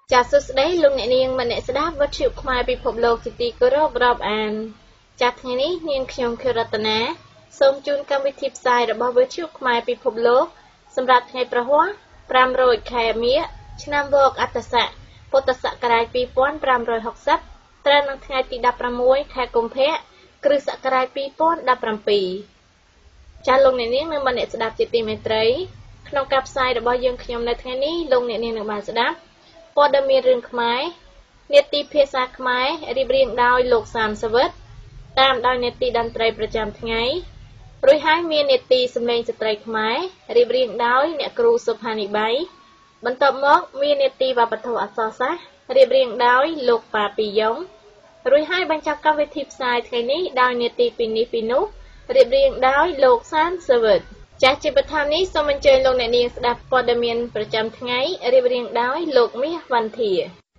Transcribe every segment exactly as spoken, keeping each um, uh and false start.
ចាសស្ដីលោកអ្នកនាងម្នាក់ស្ដាប់វត្តជខ្មែរពិភពលោកជាទីគោរពរាប់អានចាសថ្ងៃនេះនាងខ្ញុំខេរតនាសូមជូនកម្មវិធីផ្សាយរបស់វត្តជខ្មែរពិភពលោកសម្រាប់ថ្ងៃប្រហ័សប្រាំរយខែមិញឆ្នាំវកអត្តស័កពុទ្ធសករាជពីរពាន់ប្រាំរយហកសិបត្រូវនៅថ្ងៃទីដប់ប្រាំមួយខែកុម្ភៈគ្រិស្តសករាជពីរពាន់ដប់ប្រាំពីរចាសលោកអ្នកនាងនិងម្នាក់ស្ដាប់ជាទីមេត្រីក្នុងការផ្សាយរបស់យើងខ្ញុំនៅថ្ងៃនេះលោកអ្នកនាងនឹងបានស្ដាប់ព័ត៌មានរឿងខ្មែរនេតិភាសាខ្មែររៀបរៀងដោយលោកសាមសវិតតាមដោយនេតិតន្ត្រីប្រចាំថ្ងៃរួចហើយមាននេតិសម្លេងស្ត្រីខ្មែររៀបរៀងដោយអ្នកគ្រូសុផានីបៃបន្ទាប់មកមាននេតិវប្បធម៌អក្សរសាស្ត្ររៀបរៀងដោយលោកប៉ាពីយ៉ុងរួចហើយបញ្ចប់កម្មវិធីផ្សាយថ្ងៃនេះដោយនេតិពីនេះពីនោះរៀបរៀងដោយលោកសាមសវិតចាស់ជាបឋមនេះសូមអញ្ជើញលោកអ្នកនាងស្ដាប់ព័ត៌មានប្រចាំថ្ងៃរៀបរៀងដោយលោកមាសវណ្ណធា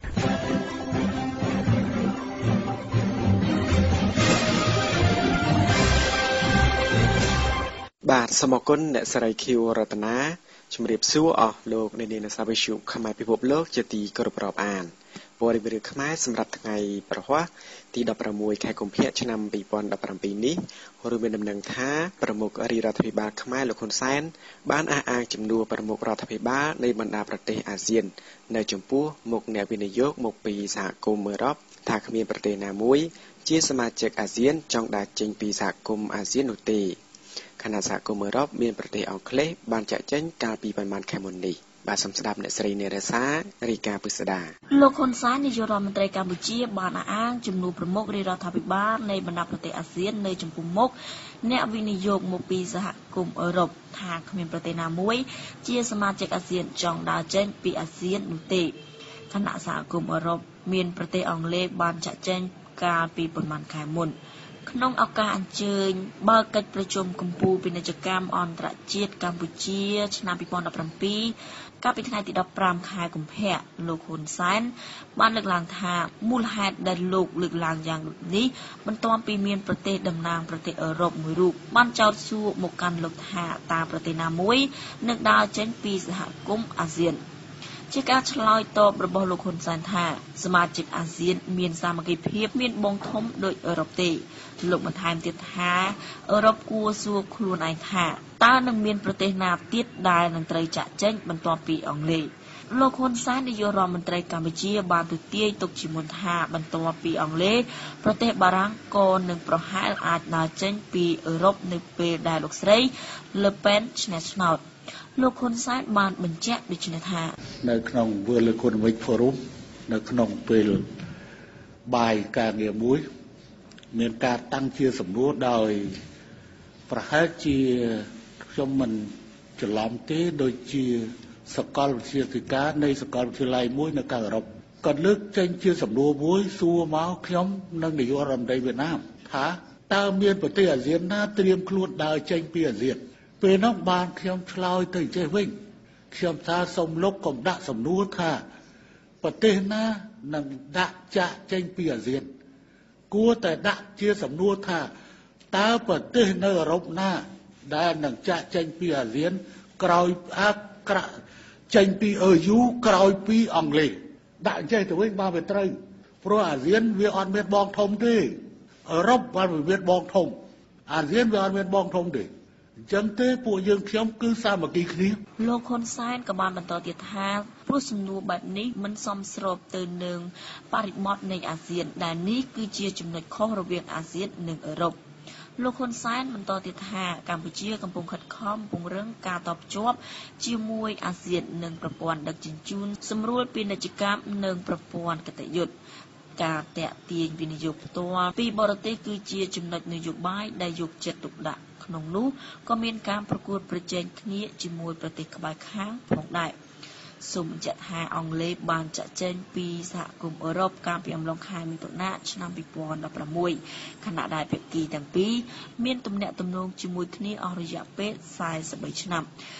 បាទសូមអរគុណអ្នកស្រីខៀវរតនាជំរាបសួរអស់លោកអ្នកនាងអ្នកស្ដាប់វិទ្យុខ្មែរពិភពលោកជាទីគោរពរាប់អានព័ត៌មានខ្មែរសម្រាប់ថ្ងៃប្រហ័សទីដប់ប្រាំមួយខែកុម្ភៈឆ្នាំពីរពាន់ដប់ប្រាំពីរនេះរួមមានដំណឹងថាប្រមុខរាជរដ្ឋាភិបាលខ្មែរលោកហ៊ុនសែនបានអះអាងជំនួសប្រមុខរដ្ឋាភិបាលនៃបណ្ដាប្រទេសអាស៊ាននៅចំពោះមុខអ្នកវិនិយោគមកពីសហគមន៍អឺរ៉ុបថាគ្មានប្រទេសណាមួយជាសមាជិកអាស៊ានចង់ដាក់ចេញពីសហគមន៍អាស៊ាននោះទេខណៈសហគមន៍អឺរ៉ុបមានប្រទេសអង់គ្លេសបានចាក់ចេញកាលពីប្រមាណខែមុននេះបាទសូមស្ដាប់អ្នកស្រីនេរសារីកាពិស្ដាលោកហ៊ុនសែននាយករដ្ឋមន្ត្រីកម្ពុជាបានអះអាងជំនួសប្រមុខរាជរដ្ឋាភិបាលនៃបណ្ដាប្រទេសអាស៊ាននៅចំពោះមុខអ្នកវិនិយោគមកពីសហគមន៍អឺរ៉ុបថាគ្មានប្រទេសណាមួយជាសមាជិកអាស៊ានចង់ដើរចេញពីអាស៊ាននោះទេខណៈសហគមន៍អឺរ៉ុបមានប្រទេសអង់គ្លេសបានចាក់ចេញកាលពីប្រមាណខែមុនក្នុងឱកាសអញ្ជើញបើកកិច្ចប្រជុំកំពូលពាណិជ្ជកម្មអន្តរជាតិកម្ពុជាឆ្នាំពីរពាន់ដប់ប្រាំពីរកាលពីថ្ងៃទីដប់ប្រាំខែកុម្ភៈលោកហ៊ុនសែនបានលើកឡើងថាមូលហេតុដែលលោកលើកឡើងយ៉ាងនេះបន្ទាប់ពីមានប្រទេសតំណាងប្រទេសអឺរ៉ុបមួយរូបបានចោទសួរមកកាន់លោកថាតើប្រទេសណាមួយនឹងដើរចេញពីសហគមន៍អាស៊ានជាការឆ្លើយតបរបស់លោកហ៊ុនសែនថាសមាជិកអាស៊ានមានសាមគ្គីភាពមានបងធំដូចអឺរ៉ុបទេលោកបន្ថែមទៀតថាអឺរ៉ុបគួរសួរខ្លួនឯងថាតើនឹងមានប្រទេសណាទៀតដែលនឹងត្រូវចាក់ចេញបន្ទាប់ពីអង់គ្លេសលោកហ៊ុនសែននាយករដ្ឋមន្ត្រីកម្ពុជាបានទទាយទុកជាមុនថាបន្ទាប់ពីអង់គ្លេសប្រទេសបារាំងក៏នឹងប្រហែលអាចដើរចេញពីអឺរ៉ុបនៅពេលដែលលោកស្រីលឺប៉ែនឈ្នះឆ្នោតលោកហ៊ុនសែនបានបញ្ជាក់ដូចនេះថានៅក្នុង World Economic Forum នៅក្នុងពេលបាយការងារមួយមានការតាំងជាសំណួរដោយប្រហែលជាខ្ញុំមិនច្រឡំទេដូចជាសាកលវិទ្យាធិការនៃសាកលវិទ្យាល័យមួយនៅខាងអឺរ៉ុបក៏លើកចេញជាសំណួរមួយសួរមកខ្ញុំនិងនាយករដ្ឋមន្ត្រីវៀតណាមថាតើមានប្រទេសអាស៊ានណាត្រៀមខ្លួនដើរចេញពីអាស៊ានពេលនោះបានខ្ញុំឆ្លើយទៅចេះវិញខ្ញុំថាសូមលោកកុំដាក់សំណួរថាប្រទេសណានឹងដាក់ចាក់ចេញពីអាស៊ានគួរតែដាក់ជាសំណួរថាតើប្រទេសនៅអឺរ៉ុបណាដែលនឹងចាក់ចេញពីអាស៊ានក្រោយអាក្រក់ចេញពីអឺយូក្រោយពីអង់គ្លេសដាក់ចេះទៅវិញបានវាត្រូវព្រោះអាស៊ានវាអត់មានបងធំទេអឺរ៉ុបបានវាមានបងធំអាស៊ានវាអត់មានបងធំទេអញ្ចឹងទេពួកយើងខ្ញុំគឺសាមគ្គីគ្នាលោកហ៊ុនសែនក៏បានបន្តទៀតថាព្រោះសំណួរបែបនេះមិនសមស្របទៅនឹងបរិបទនៃអាស៊ានដែលនេះគឺជាចំណុចខុសរវាងអាស៊ាននិងអឺរ៉ុបលោកហ៊ុនសែនបន្តទៀតថាកម្ពុជាកំពុងខិតខំពង្រឹងការតភ្ជាប់ជាមួយអាស៊ាននិងប្រព័ន្ធដឹកជញ្ជូនសម្រួលពាណិជ្ជកម្មនិងប្រព័ន្ធគតិយុត្តការតាក់ទាញវិនិយោគផ្ទាល់ពីបរទេសគឺជាចំណុចនយោបាយដែលយកចិត្តទុកដាក់ក្នុងនោះក៏មានការប្រកួតប្រជែងគ្នាជាមួយប្រទេសក្បែរខាងផងដែរសូមបញ្ជាក់ថាអង់គ្លេសបានចាក់ចេញពីសហគមន៍អឺរ៉ុបកាលពីអំឡុងខែមិថុនាឆ្នាំពីរពាន់ដប់ប្រាំមួយខណៈដែលភាគីទាំងពីរមានទំនាក់ទំនងជាមួយគ្នាអស់រយៈពេលសែនសិបបីឆ្នាំ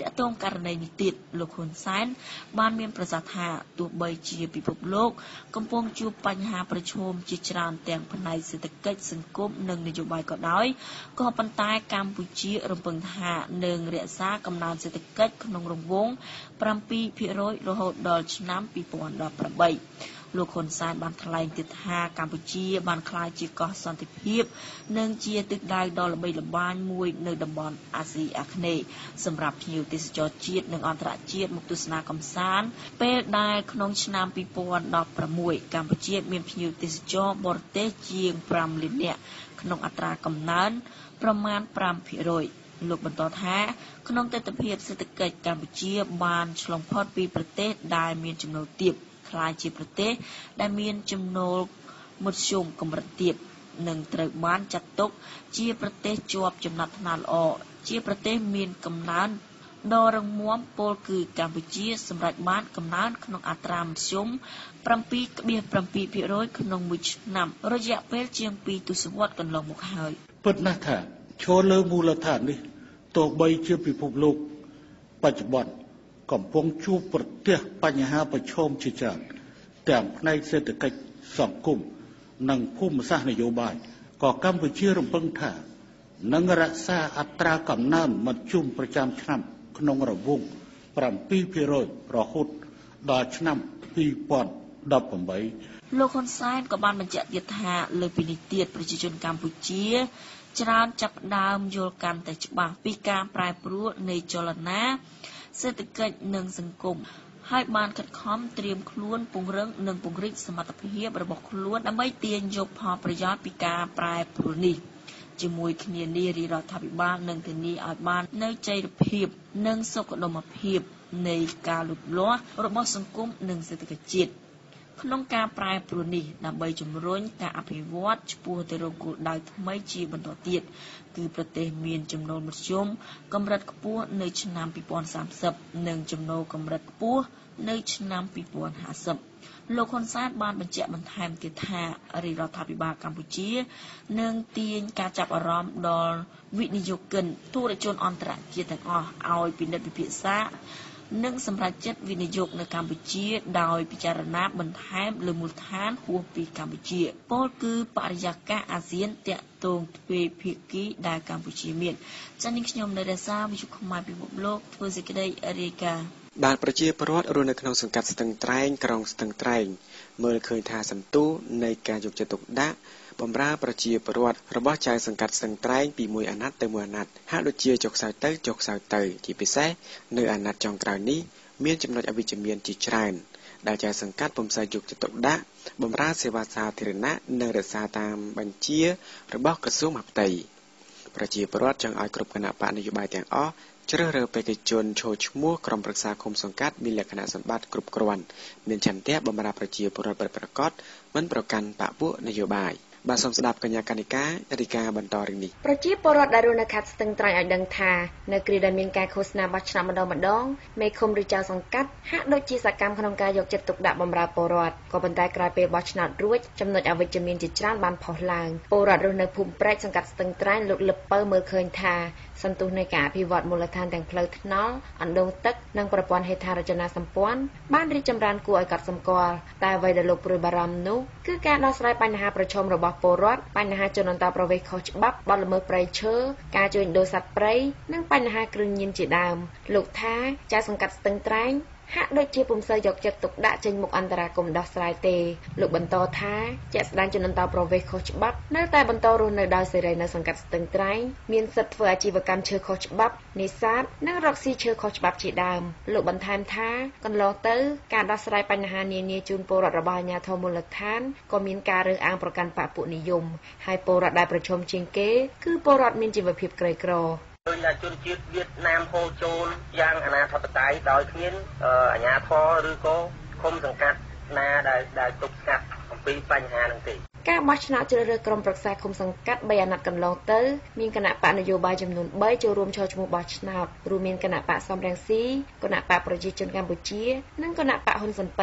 តកតងករណីនេះទៀតលោកហ៊ុនសែនបានមានប្រសាសន៍ថាទោះបីជាពិភពលោកកំពុងជួបបញ្ហាប្រឈមជាច្រើនទាំងផ្នែកសេដ្ឋកិច្ចសង្គមនិងនយោបាយក៏ដោយក៏ប៉ុន្តែកម្ពុជារំពឹងថានឹងរក្សាកំណើនសេដ្ឋកិច្ចក្នុងរង្វង់ bảyភាគរយ រហូតដល់ឆ្នាំ ពីរពាន់ដប់ប្រាំបី លោកហ៊ុនសែនបានថ្លែងទៀតថាកម្ពុជាបានក្លាយជាកោះសន្តិភាពនិងជាទិសដៅដ៏ល្បីល្បាញមួយនៅតំបន់អាស៊ីអាគ្នេយ៍សម្រាប់ភ្ញៀវទេសចរជាតិនិងអន្តរជាតិមកទស្សនាកម្សាន្តពេលដែលក្នុងឆ្នាំ ពីរពាន់ដប់ប្រាំមួយ កម្ពុជាមានភ្ញៀវទេសចរបរទេសជាង ប្រាំលាននាក់ក្នុងអត្រាកំណើនប្រមាណ ប្រាំភាគរយ លោកបន្តថាក្នុងទិដ្ឋភាពសេដ្ឋកិច្ចកម្ពុជាបានឆ្លងផុតពីប្រទេសដែលមានចំណូលទាបក្លាយជាប្រទេសដែលមានចំណូលមធ្យមកម្រិតទាបនិងត្រូវបានចាត់ទុកជាប្រទេសជាប់ចំណាត់ថ្នាក់ល្អជាប្រទេសមានកំណើនដ៏រឹងមាំពោលគឺកម្ពុជាសម្រេចបានកំណើនក្នុងអត្រាមធ្យម ប្រាំពីរភាគbảy ភាគរយ ក្នុងមួយឆ្នាំរយៈពេលជាងពីរទសវត្សរ៍កន្លងមកហើយពិតណាស់ថាឈរលើមូលដ្ឋាននេះទោះបីជាពិភពលោកបច្ចុប្បន្នកំពុងជួបប្រទះបញ្ហាប្រឈមជាច្រើនទាំងផ្នែកសេដ្ឋកិច្ចសង្គមនិងភូមិសាស្ត្រនយោបាយក៏កម្ពុជារំពឹងថានឹងរក្សាអត្រាកំណើនមធ្យមប្រចាំឆ្នាំក្នុងរង្វង់ bảyភាគរយ រហូតដល់ឆ្នាំ ពីរពាន់ដប់ប្រាំបីលោកហ៊ុនសែនក៏បានបញ្ជាក់ទៀតថាលើពីនេះទៀតប្រជាជនកម្ពុជាច្រើនចាប់ផ្ដើមយល់កាន់តែច្បាស់ពីការប្រែប្រួលនៃចលនាសេដ្ឋកិច្ចនិងសង្គមហើយបានខិតខំត្រៀមខ្លួនពង្រឹងនិងពង្រីកសមត្ថភាពរបស់ខ្លួនដើម្បីទាញយកផលប្រយោជន៍ពីការប្រែប្រួលនេះជាមួយគ្នានេះរាជរដ្ឋាភិបាលនឹងធានាឲ្យបាននូវចីរភាពនិងសុខដុមភាពនៃការលូតលាស់របស់សង្គមនិងសេដ្ឋកិច្ចជាតិក្នុងការប្រែប្រួលនេះដើម្បីជំរុញការអភិវឌ្ឍឆ្ពោះទៅរកគោលដៅថ្មីជាបន្តទៀតគឺប្រទេសមានចំណូលមធ្យមកម្រិតខ្ពស់នៅឆ្នាំ ពីរពាន់សាមសិប និងចំណូលកម្រិតខ្ពស់នៅឆ្នាំ ពីរពាន់ហាសិប លោកហ៊ុនសែនបានបញ្ជាក់បន្ថែមទៀតថារាជរដ្ឋាភិបាលកម្ពុជានឹងទាញការចាប់អារម្មណ៍ដល់វិនិយោគិនធុរជនអន្តរជាតិទាំងអស់ឲ្យពិនិត្យពិភាក្សានិងសម្រាប់ចិត្តវិនិយោគនៅកម្ពុជាដោយពិចារណាបន្ថែមលើមូលដ្ឋានហួសពីកម្ពុជាពោលគឺបរិយាកាសអាស៊ានតាក់ទងទ្វេភាគីដែលកម្ពុជាមានចា៎នេះខ្ញុំនៅរសារវិទ្យុខ្មែរពិភពលោកធ្វើសេចក្តីរាយការណ៍បាទប្រជាពលរដ្ឋរស់នៅក្នុងសង្កាត់ស្ទឹងត្រែងក្រុងស្ទឹងត្រែងមើលឃើញថាសន្ទុះនៃការយកចិត្តទុកដាក់បម្រើប្រជាពលរដ្ឋរបស់ចៅសង្កាត់ស្ទឹងត្រែងពីមួយអាណត្តិទៅមួយអាណត្តិហាក់ដូចជាចុះខ្សោយទៅចុះខ្សោយទៅជាពិសេសនៅអាណត្តិចុងក្រោយនេះមានចំណុចអវិជ្ជមានជាច្រើនដែលចៅសង្កាត់ពុំសូវយកចិត្តទុកដាក់បម្រើសេវាសាធារណៈនិងរក្សាតាមបញ្ជារបស់ក្រសួងមហាផ្ទៃប្រជាពលរដ្ឋចង់ឲ្យគ្រប់គណៈបកនយោបាយទាំងអស់ជ្រើសរើសបេក្ខជនចូលឈ្មោះក្រុមប្រឹក្សាឃុំសង្កាត់មានលក្ខណៈសម្បត្តិគ្រប់គ្រាន់មានឆន្ទៈបម្រើប្រជាពលរដ្ឋប្រកបមិនប្រកាន់បកពួកនយោបាយបាទសូមស្ដាប់កញ្ញាកនិការាយការណ៍បន្តរឿងនេះប្រជាពលរដ្ឋដែលរស់នៅខេត្តស្ទឹងត្រែងឲ្យដឹងថានៅគ្រាដែលមានការឃោសនាបោះឆ្នោតម្ដងម្ដងមេឃុំឬចៅសង្កាត់ហាក់ដូចជាសកម្មក្នុងការយកចិត្តទុកដាក់បម្រើពលរដ្ឋក៏ប៉ុន្តែក្រោយពេលបោះឆ្នោតរួចចំណុចអវិជ្ជមានជាច្រើនបានផុសឡើងពលរដ្ឋរស់នៅភូមិព្រែកសង្កាត់ស្ទឹងត្រែងលោកលឹបពៅមើលឃើញថាសន្ទុះនៃការអភិវឌ្ឍមូលដ្ឋានទាំងផ្លូវថ្នល់អណ្ដូងទឹកនិងប្រព័ន្ធហេដ្ឋារចនាសម្ព័ន្ធបានរីកចម្រើនគួរឲ្យកត់សម្គាល់តែអ្វីដែលលោកព្រួយបារម្ភនោះគឺការដោះស្រាយបញ្ហាប្រឈមរបស់ពលរដ្ឋបញ្ហាជនអន្តោប្រវេសន៍ខុសច្បាប់បទល្មើសព្រៃឈើការជួញដូរសត្វព្រៃនិងបញ្ហាគ្រឿងញៀនជាដើមលោកថាចៅសង្កាត់ស្ទឹងត្រែងហាក់ដូចជាពុំសូវយកចិត្តទុកដាក់ចេញមុខអន្តរាគមន៍ដោះស្រាយទេលោកបន្តថាជាក់ស្ដែងជនអន្តោប្រវេសន៍ខុសច្បាប់នៅតែបន្តរស់នៅដោយសេរីនៅសង្កាត់ស្ទឹងត្រែងមានសិទ្ធិធ្វើអាជីវកម្មឈើខុសច្បាប់នេសាទនិងរកស៊ីឈើខុសច្បាប់ជាដើមលោកបន្ថែមថាកន្លងទៅការដោះស្រាយបញ្ហានានាជូនពលរដ្ឋរបស់អាជ្ញាធរមូលដ្ឋានក៏មានការរើសអើងប្រកាន់បកពួកនិយមហើយពលរដ្ឋដែលប្រឈមជាងគេគឺពលរដ្ឋមានជីវភាពក្រីក្រដោយតែជនជាតិវៀតណាមហូរចូលយ៉ាងអនាធបត័យដោយគ្មានអាជ្ញាធរឬក៏ឃុំសង្កាត់ណាដែលដែលទប់ស្កាត់អំពីបញ្ហានឹងទេការបោះឆ្នោតជ្រើសរើសក្រុមប្រឹក្សាឃុំសង្កាត់បីអាណត្តិកន្លងទៅមានគណៈបកនយោបាយចំនួនបីចូលរួមឈរឈ្មោះបោះឆ្នោតរួមមានគណៈបកសំរងស៊ីគណៈបកប្រជាជនកម្ពុជានិងគណៈបកហ៊ុនស៊ិនប៉ិច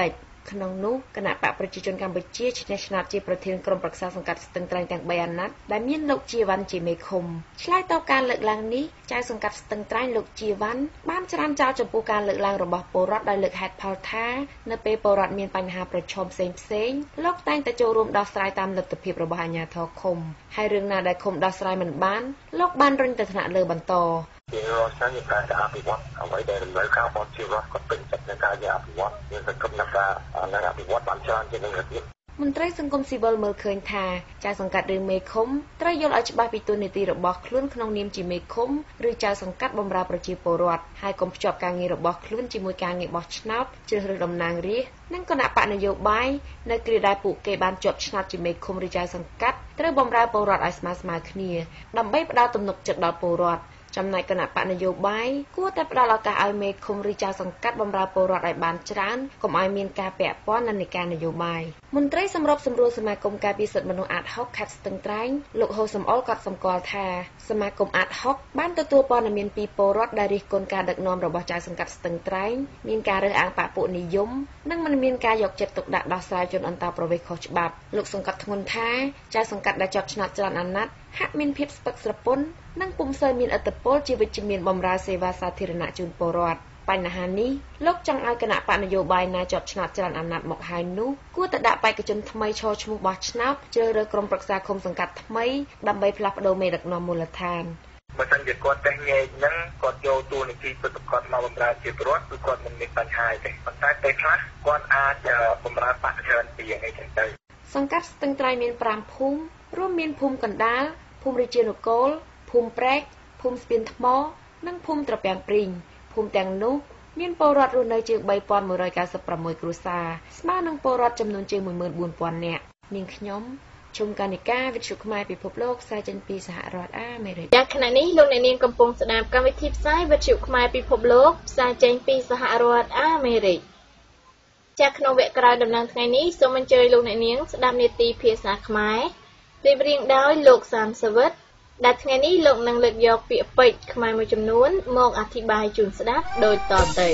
ក្នុងនោះគណៈបកប្រជាជនកម្ពុជាឈ្នះឆ្នោតជាប្រធានក្រុមប្រឹក្សាសង្កាត់ស្ទឹងត្រែងទាំងបីអាណត្តិដែលមានលោកជាវ៉ាន់ជាមេឃុំឆ្លើយតបការលើកឡើងនេះចៅសង្កាត់ស្ទឹងត្រែងលោកជាវ៉ាន់បានច្រានចោលចំពោះការលើកឡើងរបស់ពលរដ្ឋដោយលើកហេតុផលថានៅពេលពលរដ្ឋមានបញ្ហាប្រឈមផ្សេងផ្សេងលោកតែងតែចូលរួមដោះស្រាយតាមលទ្ធភាពរបស់អាជ្ញាធរឃុំហើយរឿងណាដែលឃុំដោះស្រាយមិនបានលោកបានរុញទៅថ្នាក់លើបន្តជារដ្ឋាភិបាលការអភិវឌ្ឍអ្វីដែលតម្រូវការរបស់ជារដ្ឋក៏ពេញចិត្តនឹងការអភិវឌ្ឍមានសង្ឃឹមថាការអភិវឌ្ឍបានច្រើនជាងរបៀបមន្ត្រីសង្គមស៊ីវិលមើលឃើញថាចៅសង្កាត់ឬមេឃុំត្រូវយល់ឲ្យច្បាស់ពីតួនាទីរបស់ខ្លួនក្នុងនាមជាមេឃុំឬចៅសង្កាត់បម្រើប្រជាពលរដ្ឋហើយកុំភ្ជាប់ការងាររបស់ខ្លួនជាមួយការងារបោះឆ្នោតជ្រើសរើសតំណាងរាស្ត្រនិងគណៈបកនយោបាយនៅគ្រាដែលពួកគេបានជាប់ឆ្នោតជាមេឃុំឬចៅសង្កាត់ត្រូវបម្រើពលរដ្ឋឲ្យស្មើស្មើគ្នាដើម្បីផ្ដល់ទំនុកចិត្តដល់ពលរដ្ឋចំណែកគណៈបកនយោបាយគួរតែផ្ដល់ឱកាសឲ្យមេឃុំឬចៅសង្កាត់បម្រើពលរដ្ឋឲ្យបានច្រើនកុំឲ្យមានការពាក់ព័ន្ធនឹងនីតិនយោបាយមន្ត្រីសម្របសម្រួលសមាគមការពារសិទ្ធិមនុស្សអាតហុកខេត្តស្ទឹងត្រែងលោកហូសំអល់ក៏សម្គាល់ថាសមាគមអាតហុកបានទទួលព័ត៌មានពីពលរដ្ឋដែលរិះគន់ការដឹកនាំរបស់ចៅសង្កាត់ស្ទឹងត្រែងមានការរើសអើងបកពួកនិយមនិងមិនមានការយកចិត្តទុកដាក់ដោះស្រាយជនអន្តោប្រវេសន៍ខុសច្បាប់លោកសង្កត់ធ្ងន់ថាចៅសង្កាត់ដែលជាប់ឆ្នោតច្រើនអាណត្តិហាក់មានភាពស្ពឹកស្រពន់និងពុំសូវមានឥទ្ធិពលជាវិជ្ជមានបម្រើសេវាសាធារណៈជូនពលរដ្ឋបញ្ហានេះលោកចង់ឲ្យគណៈបកនយោបាយណាជាប់ឆ្នោតច្រើនអាណត្តិមកហើយនោះគួរតែដាក់បេក្ខជនថ្មីឈរឈ្មោះបោះឆ្នោតជ្រើសរើសក្រុមប្រឹក្សាឃុំសង្កាត់ថ្មីដើម្បីផ្លាស់ប្ដូរមេដឹកនាំមូលដ្ឋានបើសិនជាគាត់តែញែកហ្នឹងគាត់យកតួនាទីពិតប្រាកដមកបម្រើជាពលរដ្ឋគឺគាត់មិនមានបញ្ហាទេប៉ុន្តែពេលខ្លះគាត់អាចបម្រើបកច្រើនពីយ៉ាងនេះចឹងទៅសង្កាត់ស្ទឹងត្រែងមានប្រាំភូមិរួមមានភូមិកណ្ដាលភូមិរាជានគរភូមិព្រែកភូមិស្ពានថ្មនិងភូមិត្រពាំងព្រីងភូមិទាំងនោះមានពលរដ្ឋរស់នៅជាង បីពាន់មួយរយកៅសិបប្រាំមួយ គ្រួសារស្មើនឹងពលរដ្ឋចំនួនជាង មួយម៉ឺនបួនពាន់ នាក់នាងខ្ញុំជុំកានិកាវិទ្យុខ្មែរពិភពលោកផ្សាយចេញពីសហរដ្ឋអាមេរិកយ៉ាងខណៈនេះលោកអ្នកនាងកំពុងស្ដាប់កម្មវិធីផ្សាយវិទ្យុខ្មែរពិភពលោកផ្សាយចេញពីសហរដ្ឋអាមេរិកចាក់ក្នុងវគ្គក្រោយដំណឹងថ្ងៃនេះសូមអញ្ជើញលោកអ្នកនាងស្ដាប់នាទីភាសាខ្មែររៀបរៀងដោយលោកសានសវិតដែលថ្ងៃនេះលោកនឹងលើកយកពាក្យពេចន៍ខ្មែរមួយចំនួនមកអធិប្បាយជូនស្ដាប់ដូចតទៅ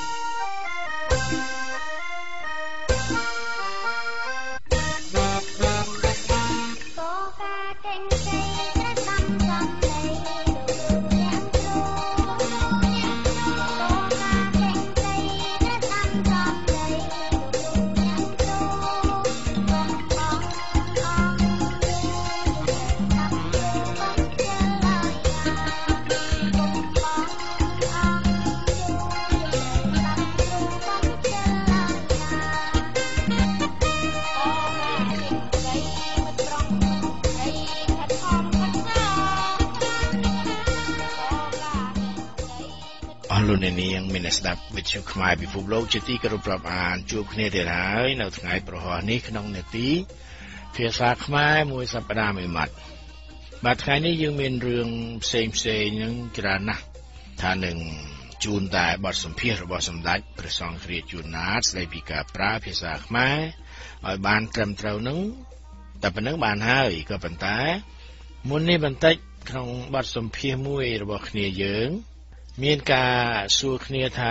លោកអ្នកនាងមានស្ដាប់វិទ្យុខ្មែរពិភពលោកជាទីគោរពរាប់អានជួបគ្នាទៀតហើយនៅថ្ងៃប្រហ័សនេះក្នុងនាទីភាសាខ្មែរមួយសប្ដាហ៍មួយម៉ាត់បាទថ្ងៃនេះយើងមានរឿងផ្សេងផ្សេងនឹងច្រើនណាស់ថានឹងជូនតែបទសម្ភាសន៍របស់សម្ដេចព្រះសង្ឃរាជជួនណាតស្ដីពីការប្រើភាសាខ្មែរឲ្យបានត្រឹមត្រូវនឹងតែប៉ុណ្្នឹងបានហើយក៏ប៉ុន្តែមុននេះបន្តិចក្នុងបទសម្ភាសន៍មួយរបស់គ្នាយើងមានការសួរគ្នាថា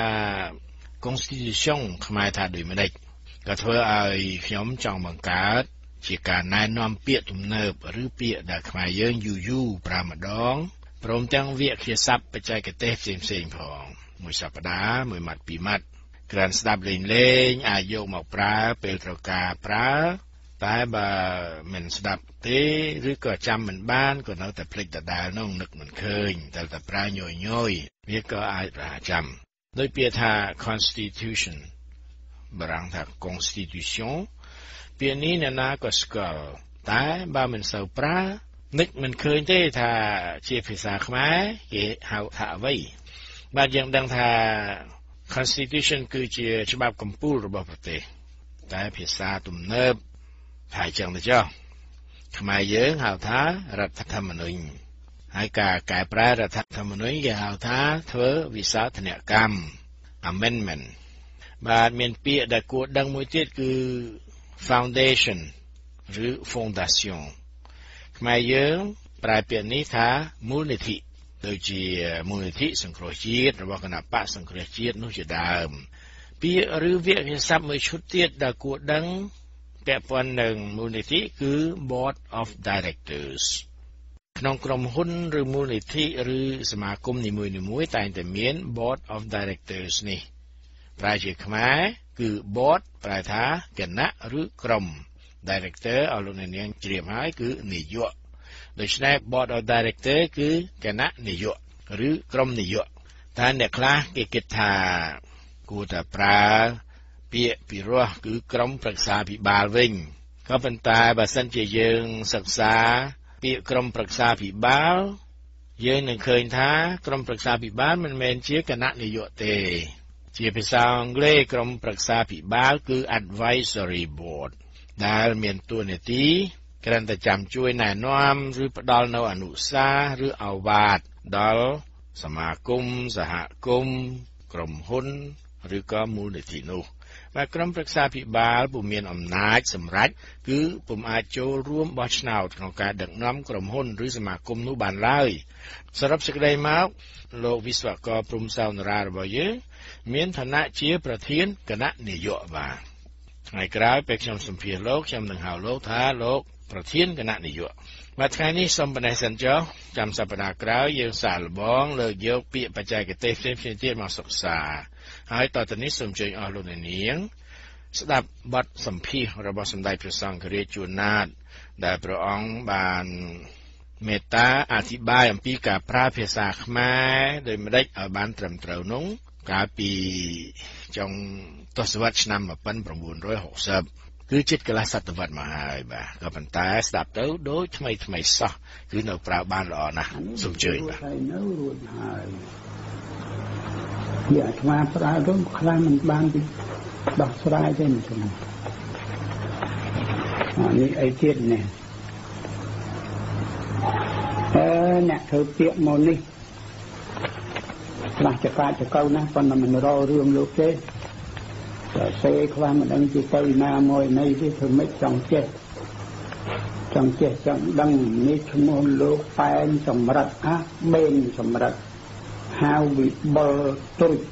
Constitution ខ្មែរថាដូចម្ដេចក៏ធ្វើឲ្យខ្ញុំចង់បង្កើតជាការណែនាំពាក្យទំនើបឬពាក្យដែលខ្មែរយើងយូរយូរប្រើម្ដងព្រមទាំងវាក្យស័ព្ទបច្ចេកទេសផ្សេងផ្សេងផងមួយសប្ដាហ៍មួយម៉ាត់ពីរម៉ាត់ក្រានស្ដាប់លេងលេងអាចយកមកប្រើពេលត្រូវការប្រើតែបើមិនស្ដាប់ទេឬក៏ចាំមិនបានក៏នៅតែភ្លេចដដែលនោះនឹកមិនឃើញតែតែប្រើញយញយវាក៏អាចប្រើចាំដោយពាក្យថា Constitution បារាំងថា Constitution ពាក្យនេះអ្នកណាក៏ស្គាល់តែបើមិនសូវប្រើនឹកមិនឃើញទេថាជាភាសាខ្មែរគេហៅថាអ្វីបាទយើងដឹងថា Constitution គឺជាច្បាប់កំពូលរបស់ប្រទេសតែភាសាទំនើបហើយចឹងទៅចុះខ្មែរយើងហៅថារដ្ឋធម្មនុញ្ញហើយការកែប្រែរដ្ឋធម្មនុញ្ញគេហៅថាធ្វើវិសោធនកម្ម amendment បាទមានពាក្យដែលគួរដឹងមួយទៀតគឺ foundation ឬ fondation ខ្មែរយើងប្រែពាក្យនេះថាមូលនិធិដូចជាមូលនិធិសង្គ្រោះជាតិរបស់គណៈបកសង្គ្រោះជាតិនោះជាដើមពាក្យឬវាក្យសព្ទមួយឈុតទៀតដែលគួរដឹងពាក់ព័ន្ធនឹងមូលនិធិគឺ Board of Directors ក្នុងក្រុមហ៊ុនឬមូលនិធិឬសមាគមនីមួយៗតែងតែមាន Board of Directors នេះប្រែជាខ្មែរគឺ Board ប្រែថាគណៈឬក្រុម Director ឲ្យលោកអ្នកនាងជ្រាបហើយគឺនាយកដូច្នេះ Board of Directors គឺគណៈនាយកឬក្រុមនាយកតែអ្នកខ្លះគេគិតថាគួរតែប្រើពាក្យពិរោះគឺក្រុមប្រឹក្សាភិបាលវិញក៏ប៉ុន្តែបើសិនជាយើងសិក្សាពាក្យក្រុមប្រឹក្សាភិបាលយើងនឹងឃើញថាក្រុមប្រឹក្សាភិបាលមិនមែនជាគណៈនាយកទេជាភាសាអង់គ្លេសក្រុមប្រឹក្សាភិបាលគឺ Advisory Board ដែលមានតួនាទីគ្រាន់តែចាំជួយណែនាំឬផ្ដល់នូវអនុសាសន៍ឬឱវាទដល់សមាគមសហគមន៍ក្រុមហ៊ុនឬក៏មូលនិធិនោះបាទក្រុមប្រឹក្សាភិបាលពុំមានអំណាចសម្រេចគឺពុំអាចចូលរួមបោះឆ្នោតក្នុងការដឹកនាំក្រុមហ៊ុនឬសមាគមនោះបានឡើយសរុបសេចក្តីមកលោកវិស្វករព្រំសោនរារបស់យើងមានឋានៈជាប្រធានគណៈនាយកបាទថ្ងៃក្រោយពេលខ្ញុំសម្ភាសន៍លោកខ្ញុំនឹងហៅលោកថាលោកប្រធានគណៈនាយកបាទថ្ងៃនេះសូមប៉ុណ្ណេះសិនចុះចាំសប្តាហ៍ក្រោយយើងសាកល្បងលើកយកពាក្យបច្ចេកទេសផ្សេងៗទៀតមកសិក្សាហើយតទៅនេះសូមអញ្ជើញអស់លោកអ្នកនាងស្ដាប់បទសម្ភាសន៍របស់សម្ដេចព្រះសង្ឃរាជជួនណាតដែលព្រះអង្គបានមេត្តាអធិប្បាយអំពីការប្រើភាសាខ្មែរដោយម្ដេចឲ្យបានត្រឹមត្រូវនោះកាលពីចុងទសវត្សរ៍ឆ្នាំmột nghìn chín trăm sáu mươiគឺជិតកន្លះសតវត្សរ៍មកហើយបាទក៏ប៉ុន្តែស្ដាប់ទៅដូចថ្មីថ្មីសោះគឺនៅប្រើបានល្អណាស់សូមអញ្ជើញបាទនៅរួចហើយវាអាត្មាប្រើទៅខ្លះមិនបានដោះស្រាយទេខ្ញុំអានេះអីទៀតនេះអឺអ្នកធ្វើពាក្យមកនេះខ្លះចកាចកៅណាស់ប៉ុន្តែមិនរករឿងលោកទេតែសេខ្លះមិនដឹងជាទៅណាមួយណីទេធ្វើម៉េចចង់ចេះចង់ចេះចង់ដឹងនេះឈ្មោះលោកប៉ែនសម្រិទ្ធអាបេនសម្រិទ្ធហៅវិបុលទុយ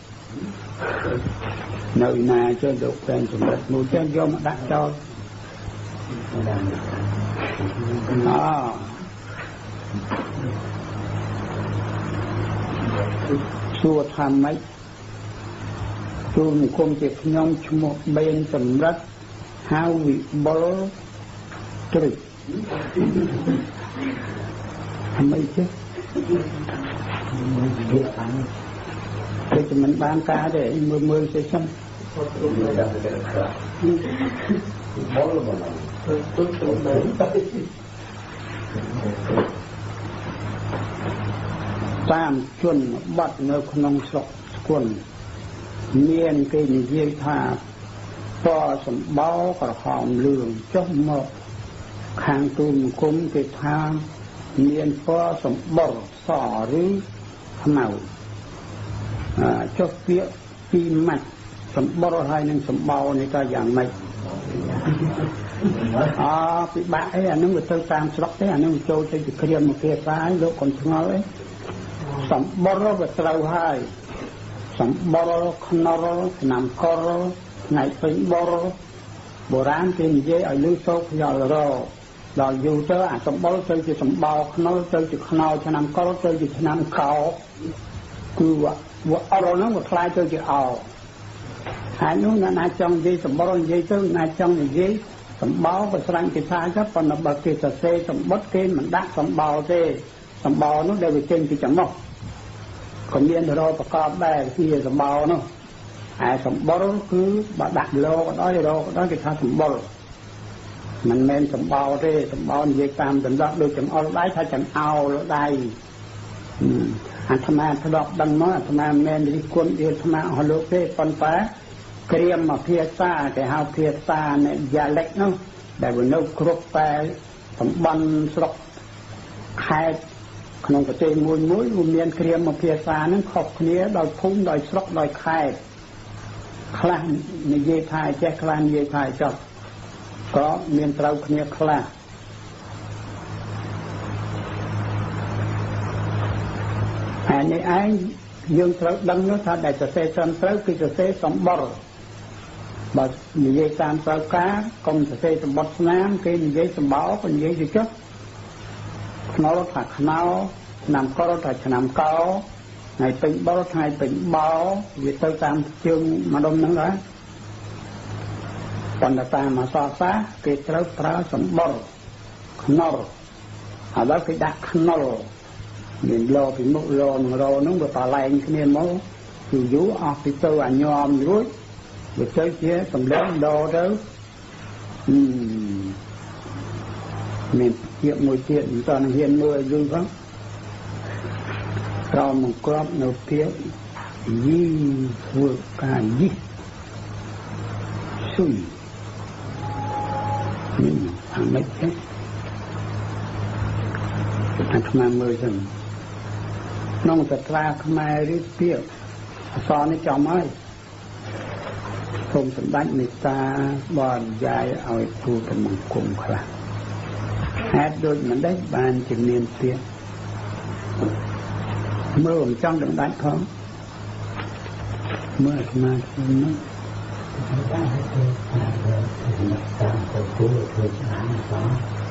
នៅណាចុះលោកប៉ែនសម្រិទ្ធមួយចឹងយកមកដាក់ចោលអសួរថាម៉េចទូលគុំជាខ្ញុំឈ្មោះបេនសម្រិទ្ធហៅវិបុលទុយថាម៉េចទេគេមិនបានការទេមើលមើលទៅខ្ញុំតាមជនបទនៅក្នុងស្រុកស្គន់មានគេនិយាយថាពណ៌សម្បោក្រហមលឿងចុះមកខាងទូលគុំគេថាមានពណ៌សម្បោសឬខ្មៅចុះពាក្យពីរម៉ាច់សម្បោហើយនឹងសម្បោនេះក៏យ៉ាងម៉េចអើពិបាកអីអានឹងវាទៅតាមស្រុកទេអានឹងចូលទៅជាគ្រាមមួយភាសាឲ្យលោកកុំឆ្ងល់អីសម្បោវាត្រូវហើយសម្បោខ្នុរឆ្នាំកលថ្ងៃពេញបរបុរាណគេនិយាយឲ្យលឺសូកខ្យល់រដល់យូរទៅអាសម្បោទៅជាសម្បោខ្នុរទៅជាខ្នោឆ្នាំកលទៅជាឆ្នាំកោគឺវាអរហ្នឹងវាខ្លាយទៅជាអោហើយនោះណាចង់និយាយសម្បោនិយាយទៅណាចង់និយាយសម្បោប្រស្រាញ់គេថាទៅប៉ុន្តែបើគេសរសេរសម្បត្តិគេមិនដាក់សម្បោទេសម្បោនោះដែលវាចេញពីចំណុះក៏មានរោប្រកបដែរជាសម្បោនោះហើយសម្បល់គឺបើដាក់លោក៏ដោយរោក៏ដោយគេថាសម្បល់មិនមែនសម្បោទេសម្បោនិយាយតាមដណ្ដប់ដូចចង្អុលដៃថាចង្អោលដៃអាត្មាធ្លាប់ដឹងមកអាត្មាមិនមែនរិះគន់អាត្មាអស់លោកទេប៉ុន្តែក្រៀមមកភាសាគេហៅភាសានៃ dialect នោះដែលវានៅគ្រប់តែតំបន់ស្រុកខេត្តក្នុងប្រទេសមួយមួយវាមានក្រៀមមកភាសាហ្នឹងខុសគ្នាដោយភូមិដោយស្រុកដោយខេត្តខ្លះនិយាយថាចេះខ្លះនិយាយថាចប់ក៏មានត្រូវគ្នាខ្លះហើយនេះឯងយើងត្រូវដឹងនោះថាដែលសរសេរត្រឹមត្រូវគឺសរសេរសម្បល់បើនិយាយតាមត្រូវការកុំសរសេរសម្បត្តិស្នាមគេនិយាយសម្បោក៏និយាយទៅចុះខ្នុរថាខ្នោឆ្នាំកលថាឆ្នាំកោថ្ងៃពេញបុលថ្ងៃពេញបោវាទៅតាមជើងម្ដុំហ្នឹងដែរប៉ុន្តែតាមអក្សរសាស្ត្រគេត្រូវប្រើសម្បត្តិខ្នុរឥឡូវគេដាក់ខ្នុរមានលោពីមុខលោនឹងរោហ្នឹងវាតឡែងគ្នាមកយូរយូរអស់ពីទៅអាញោមរួចវាទៅជាសម្លេងដោទៅមានជាមួយទៀតមិនតនឹងហ៊ានមើលយូរផងក្រោមមកក្របនៅពាក្យយីធ្វើការយីស៊ុយនេះអាមិនទេអាត្មាមើលចឹងក្នុងតត្រាខ្មែរឬពាក្យអក្សរនេះចំហើយសូមសម្ដេចមេត្តាបរិយាយឲ្យទូលមង្គមខ្លះហេតុដូចមិនដេចបានជាមានពាក្យមើលមិនចង់ដឹងដាច់ផងមើលអាត្មាហ្នឹងតាមទៅតាមទៅគូធ្វើឆ្នាំផង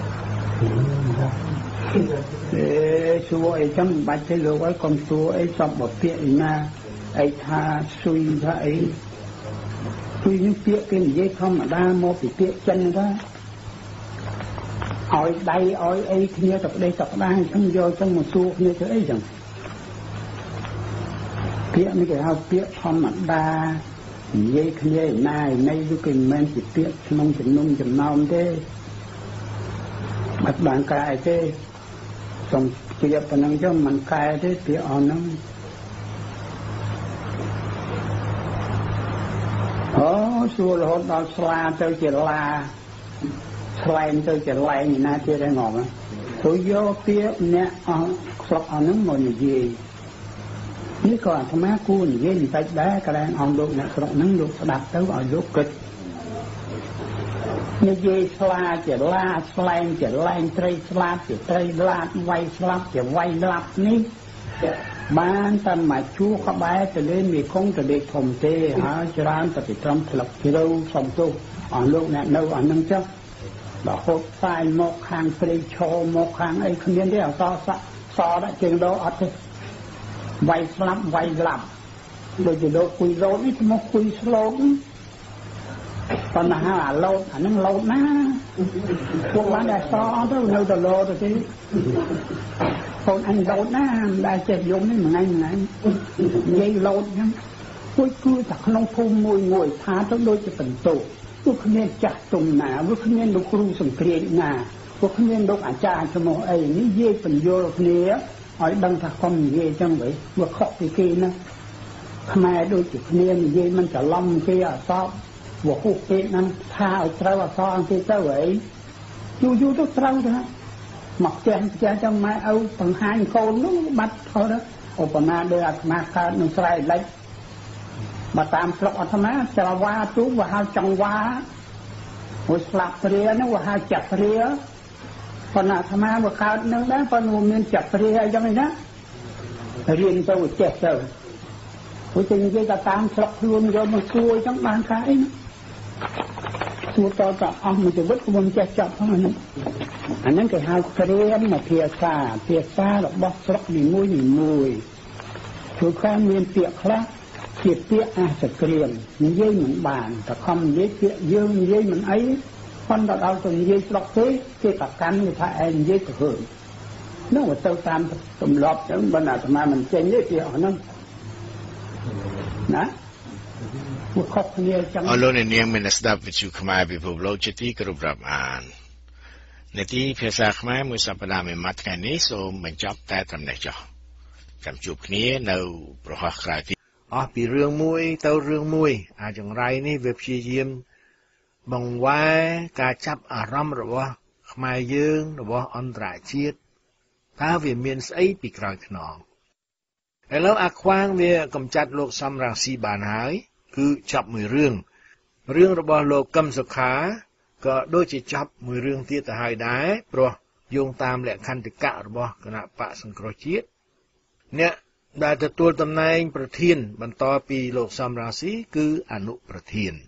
អេសួរអីចឹងមិនបាច់ទេលោកអើយកុំសួរអីសពបពាក្យឯណាអីថាស៊ុយថាអីស៊ុយនេះពាក្យគេនិយាយធម្មតាមកពីពាក្យចិនថាឲ្យដៃឲ្យអីគ្នាទៅប្តីទៅក្តាំងចឹងយកចឹងមកសួរគ្នាទៅអីចឹងពាក្យនេះគេហៅពាក្យធម្មតានិយាយគ្នាឯណាឯណីគឺគេមិនមែនជាពាក្យក្នុងចំណុំចំណោមទេបាត់បានកែទេសូមព្រៀបប៉ុណ្ណឹងចឹងមិនកែទេពាក្យអស់ហ្នឹងអូសួររហូតដល់ស្លាទៅជាឡាស្លែងទៅជាឡែងណាទៀតឯងងំទៅយកពាក្យអ្នកអស់ស្រុកអស់ហ្នឹងមកនិយាយនេះក៏អាត្មាគួរនិយាយបន្តិចដែរកន្លែងអង្គលោកអ្នកស្រុកហ្នឹងលោកស្ដាប់ទៅឲ្យលោកគិតនិយាយស្លាជាឡាស្លែងជាឡែងត្រីស្លាប់ជាត្រីឡាតវាយស្លាប់ជាវាយឡាប់នេះបានតែមកជួក្បែរទៅលេមេគង្គទៅលេធំទេហើយច្រើនទៅពីត្រឹមផ្លឹកជ្រៅសំទោសអស់លោកអ្នកនៅអស់ហ្នឹងចឹងដល់ហូបផ្សាយមកខាងព្រៃឈរមកខាងអីគ្មានទេអសសសដាក់ជើងដោអត់ទេវាយស្លាប់វាយឡាប់ដូចជាលោកគួយរោតនេះមកគួយស្លូតប៉ុន្តែអាឡូតអាហ្នឹងឡូតណាពួកបានតែសអត់ទៅនៅតែលោទៅទេកូនអញឡូតណាមិនដែលចេះយំនេះមួយថ្ងៃមួយថ្ងៃនិយាយឡូតហ្នឹងគួយគឺតែក្នុងភូមិមួយមួយថាទៅដូចជាបន្ទោពួកគ្មានចាស់ទុំណាពួកគ្មានលោកគ្រូសង្គ្រាមណាពួកគ្មានលោកអាចារ្យឈ្មោះអីនេះនិយាយបញ្យល់គ្នាឲ្យដឹងថាកុំនិយាយចឹងវិញវាខុសពីគេណាខ្មែរដូចជាគ្នានិយាយមិនច្រឡំគេអសបវហុពេកហ្នឹងថាឲ្យត្រូវអសអង្គគេទៅអីយូរយូរទៅត្រូវទៅមកផ្ទះផ្ទះចឹងម៉ែឪបង្ហាញកូននោះបាត់ថតឧបមាដូចអាត្មាកើតនឹងស្រែលិចមកតាមស្រុកអាត្មាចរវ៉ាទូវាហៅចង្វាមួយស្លាប់ព្រាហ្នឹងវាហៅចាក់ព្រាប៉ុន្តែអាត្មាវាកើតនឹងដែរប៉ុន្តែមានចាក់ព្រាអីចឹងណារៀនទៅចេះទៅព្រោះតែនិយាយតែតាមស្រុកខ្លួនយកមកសួរចឹងបានថាអីសួរតតអស់មួយជីវិតក៏មិនចេះចប់ផងហ្នឹងអាហ្នឹងគេហៅក្រៀមមកភាសាភាសារបស់ស្រុកនីមួយនីមួយព្រោះខាងមានពាក្យខ្លះជាពាក្យអសក្រៀមនិយាយមិនបានតែខំនិយាយពាក្យយើងនិយាយមិនអីប៉ុន្តែដល់ទៅនិយាយស្រុកទេគេប្រកាន់ថាឯងនិយាយទៅហើយនោះទៅតាមទម្លាប់ចឹងបើអាត្មាមិនចេញទេពាក្យអស់ហ្នឹងណាពួកខុសគ្នាចឹងអរលោកនាងមានស្ដាប់វិទ្យុខ្មែរពិភពលោកជាទីគោរពរាប់អាននាទីភាសាខ្មែរមួយសប្តាហ៍មួយម៉ាត់ថ្ងៃនេះសូមបញ្ចប់តែត្រឹមនេះចុះចាំជួបគ្នានៅប្រហោះក្រោយទៀតអស់ពីរឿងមួយទៅរឿងមួយអាចង្រៃនេះវាព្យាយាមបង្វែរការចាប់អារម្មណ៍របស់ខ្មែរយើងរបស់អន្តរជាតិតើវាមានស្អីពីក្រោយខ្នងឥឡូវអាខ្វាងវាកំចាត់លោកសំរងស៊ីបានហើយគឺចាប់មួយរឿងរឿងរបស់លោកកឹមសុខាក៏ដូចជាចាប់មួយរឿងទៀតទៅហើយដែរព្រោះយោងតាមលក្ខន្តិកៈរបស់គណៈបកសង្គ្រោះជាតិអ្នកដែលទទួលតំណែងប្រធានបន្តពីលោកសំរងស៊ីគឺអនុប្រធាន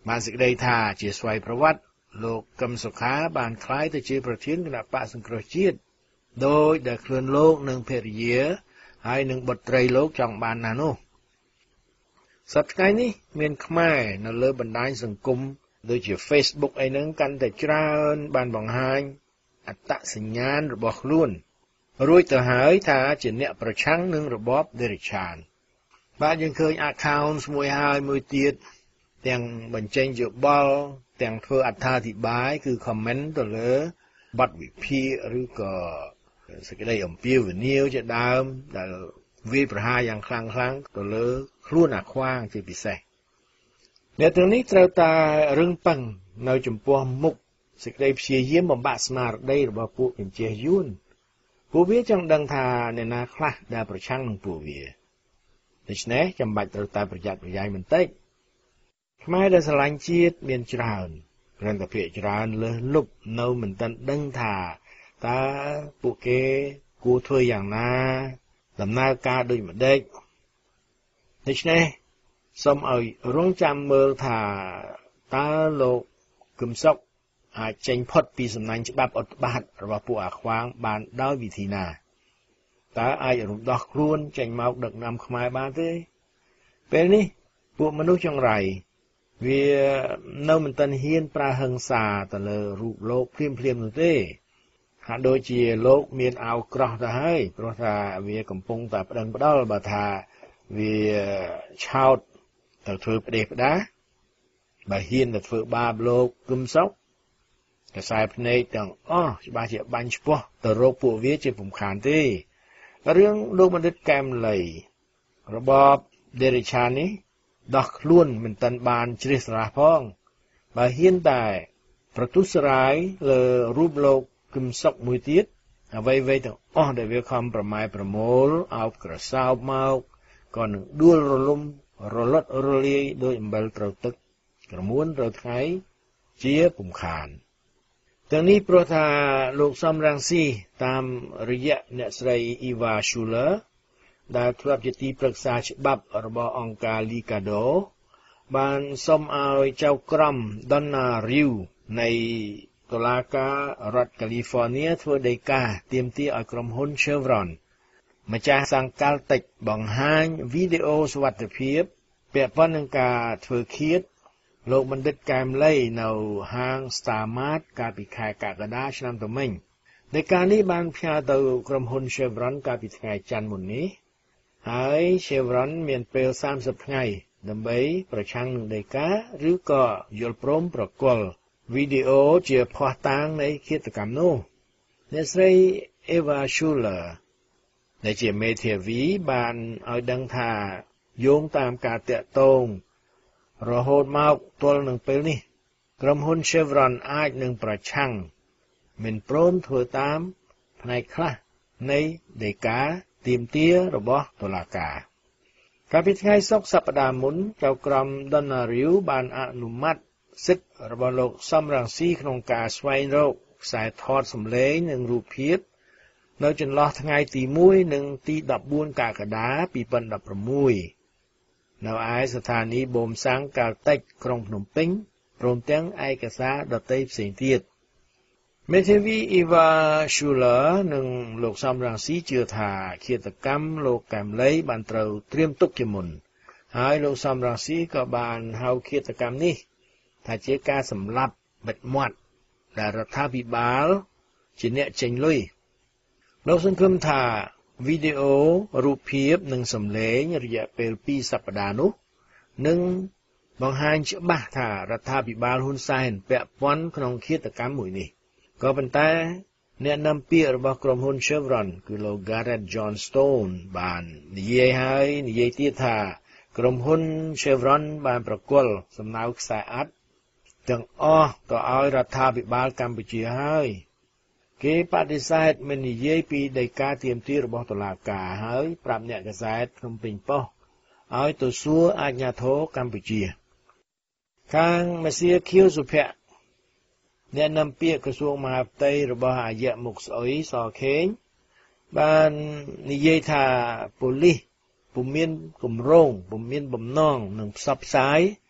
បានសេចក្តីថាជាស្វ័យប្រវត្តិលោកកឹមសុខាបានក្លាយទៅជាប្រធានគណៈបកសង្គ្រោះជាតិដោយដែលខ្លួនលោកនិងភរិយាហើយនឹងបុត្រីលោកចង់បានណាស់នោះសប្តាហ៍ថ្ងៃនេះមានខ្មែរនៅលើបណ្ដាញសង្គមដូចជា Facebook អីហ្នឹងកាន់តែច្រើនបានបង្ហាញអត្តសញ្ញាណរបស់ខ្លួនរួចទៅហើយថាជាអ្នកប្រឆាំងនឹងរបបដេរិឆានបាទយើងឃើញ account មួយហើយមួយទៀតទាំងបញ្ចេញយោបល់ទាំងធ្វើអត្ថាធិប្បាយគឺ comment ទៅលើបទវិភាគឬក៏សេចក្តីអំពាវនាវជាដើមដែលវាប្រហារយ៉ាងខ្លាំងខ្លាំងទៅលើខ្លួនអាខ្វាងជាពិសេសអ្នកទាំងនេះត្រូវតែរឹងប៉ឹងនៅចំពោះមុខសេចក្តីព្យាយាមបំបាក់ស្មារតីរបស់ពួកបញ្ជាយួនពួកវាចង់ដឹងថាអ្នកណាខ្លះដែលប្រឆាំងនឹងពួកវាដូច្នេះចាំបាច់ត្រូវតែប្រយ័ត្នប្រយែងបន្តិចខ្មែរដែលស្រឡាញ់ជាតិមានច្រើនគ្រាន់តែភាគច្រើនលើសលប់នៅមិនទាន់ដឹងថាតើពួកគេគួរធ្វើយ៉ាងណាដំណើរការដូចម្ដេចដូច្នេះសូមឲ្យរងចាំមើលថាតើលោកគឹមសុខអាចចេញផុតពីសំណាញ់ច្បាប់អុតបាតរបស់ពួកអាខ្វាងបានដោយវិធីណាតើអាចរំដោះខ្លួនចេញមកដឹកនាំខ្មែរបានទេពេលនេះពួកមនុស្សចង្រៃវានៅមិនទាន់ហ៊ានប្រើហិង្សាទៅលើរូបលោកភ្លាមភ្លាមនោះទេហាក់ដូចជាលោកមានអាវក្រោះទៅហើយព្រោះថាវាកំពុងតែប្តឹងផ្ដាល់បើថាវាឆោតទៅធ្វើផ្ដេសផ្ដាបើហ៊ានទៅធ្វើបាបលោកគឹមសុខកសែភ្នែកទាំងអស់ច្បាស់ជាបាញ់ឆ្ពោះទៅរកពួកវាជាពំខានទេរឿងលោកបណ្ឌិតកែមលីរបបដេរិឆាននេះដោះខ្លួនមិនទាន់បានជ្រះស្រះផងបើហ៊ានតែប្រទុសរាយលើរូបលោកគឹមសុខមួយទៀតអ្វីៗទាំងអស់ដែលវាខំប្រម៉ែប្រមូលអោបក្រសោបមកក៏នឹងដួលរលំរលត់រលាយដោយអំបិលត្រូវទឹកក្រមួនត្រូវថ្ងៃជាពំខានទាំងនេះព្រោះថាលោកសំរងស៊ីតាមរយៈអ្នកស្រី Eva Schuler ដែលធ្លាប់ជាទីប្រឹក្សាច្បាប់របស់អង្គការ W K R បានសុំឲ្យចៅក្រម Donna Riu នៃតុលាការរដ្ឋ California ធ្វើដីកាទាមទារឲ្យក្រុមហ៊ុន Chevron ម្ចាស់សង្កលតិចបង្ហាញវីដេអូសុវត្ថិភាពពាក់ព័ន្ធនឹងការធ្វើឃាតលោកបណ្ឌិតកែមលីនៅហាង Star Mart កាលពីខែកក្កដាឆ្នាំទៅមិញដីកានេះបានផ្ញើទៅក្រុមហ៊ុន Chevron កាលពីថ្ងៃច័ន្ទមុននេះហើយ Chevron មានពេលសាមសិបថ្ងៃដើម្បីប្រឆាំងនឹងដីកាឬក៏យល់ព្រមប្រគល់វីដេអូជាភស្តុតាងនៃឃាតកម្មនោះអ្នកស្រី Eva Schuler ដែលជាមេធាវីបានឲ្យដឹងថាយោងតាមការតាក់ទងរហូតមកទល់នឹងពេលនេះក្រុមហ៊ុន Chevron អាចនឹងប្រឆាំងមិនព្រមធ្វើតាមផ្នែកខ្លះនៃដីកាទាមទាររបស់តុលាការកាលពីថ្ងៃសុក្រសប្តាហ៍មុនចៅក្រម Donna Riu បានអនុម័តសិទ្ធិរបស់លោកសំរងស៊ីក្នុងការស្វែងរកខ្សែថតសម្លេងនិងរូបភាពនៅចន្លោះថ្ងៃទីមួយនិងទីដប់បួនកក្កដាពីរពាន់ដប់ប្រាំមួយនៅឯស្ថានីយ៍បូមសាំងកាល់តិចក្រុងភ្នំពេញព្រមទាំងឯកសារដទៃផ្សេងទៀតមេធាវី Eva Schuler និងលោកសំរងស៊ីជឿថាឃាតកម្មលោកកែមលីបានត្រូវត្រៀមទុកជាមុនហើយលោកសំរងស៊ីក៏បានហៅឃាតកម្មនេះថាជាការសម្លាប់បិទមាត់ដែលរដ្ឋាភិបាលជាអ្នកចេញលុយលោកសង្ឃឹមថាវីដេអូរូបភាពនិងសំឡេងរយៈពេលពីរសប្តាហ៍នោះនឹងបង្ហាញច្បាស់ថារដ្ឋាភិបាលហ៊ុនសែនពាក់ព័ន្ធក្នុងឃាតកម្មមួយនេះក៏ប៉ុន្តែអ្នកនាំពាក្យរបស់ក្រុមហ៊ុន Chevron គឺលោក Garrett Johnstone បាននិយាយហើយនិយាយទៀតថាក្រុមហ៊ុន Chevron បានប្រគល់សំណៅខ្សែអត្ថទាំងអស់ទៅឲ្យរដ្ឋាភិបាលកម្ពុជាហើយគេបដិសេធមិននិយាយពីដីកាទាមទាររបស់តុលាការហើយប្រាប់អ្នកកាសែតភ្នំពេញប៉ុស្តិ៍ឲ្យទៅសួរអាជ្ញាធរកម្ពុជាខាងមេសៀខៀវសុភ័ក្រអ្នកនាំពាក្យក្រសួងមហាផ្ទៃរបស់អាយៈមុខស្អុយសខេងបាននិយាយថាប៉ូលីសពុំមានគម្រោងពុំមានបំណងនឹងផ្សព្វផ្សាយ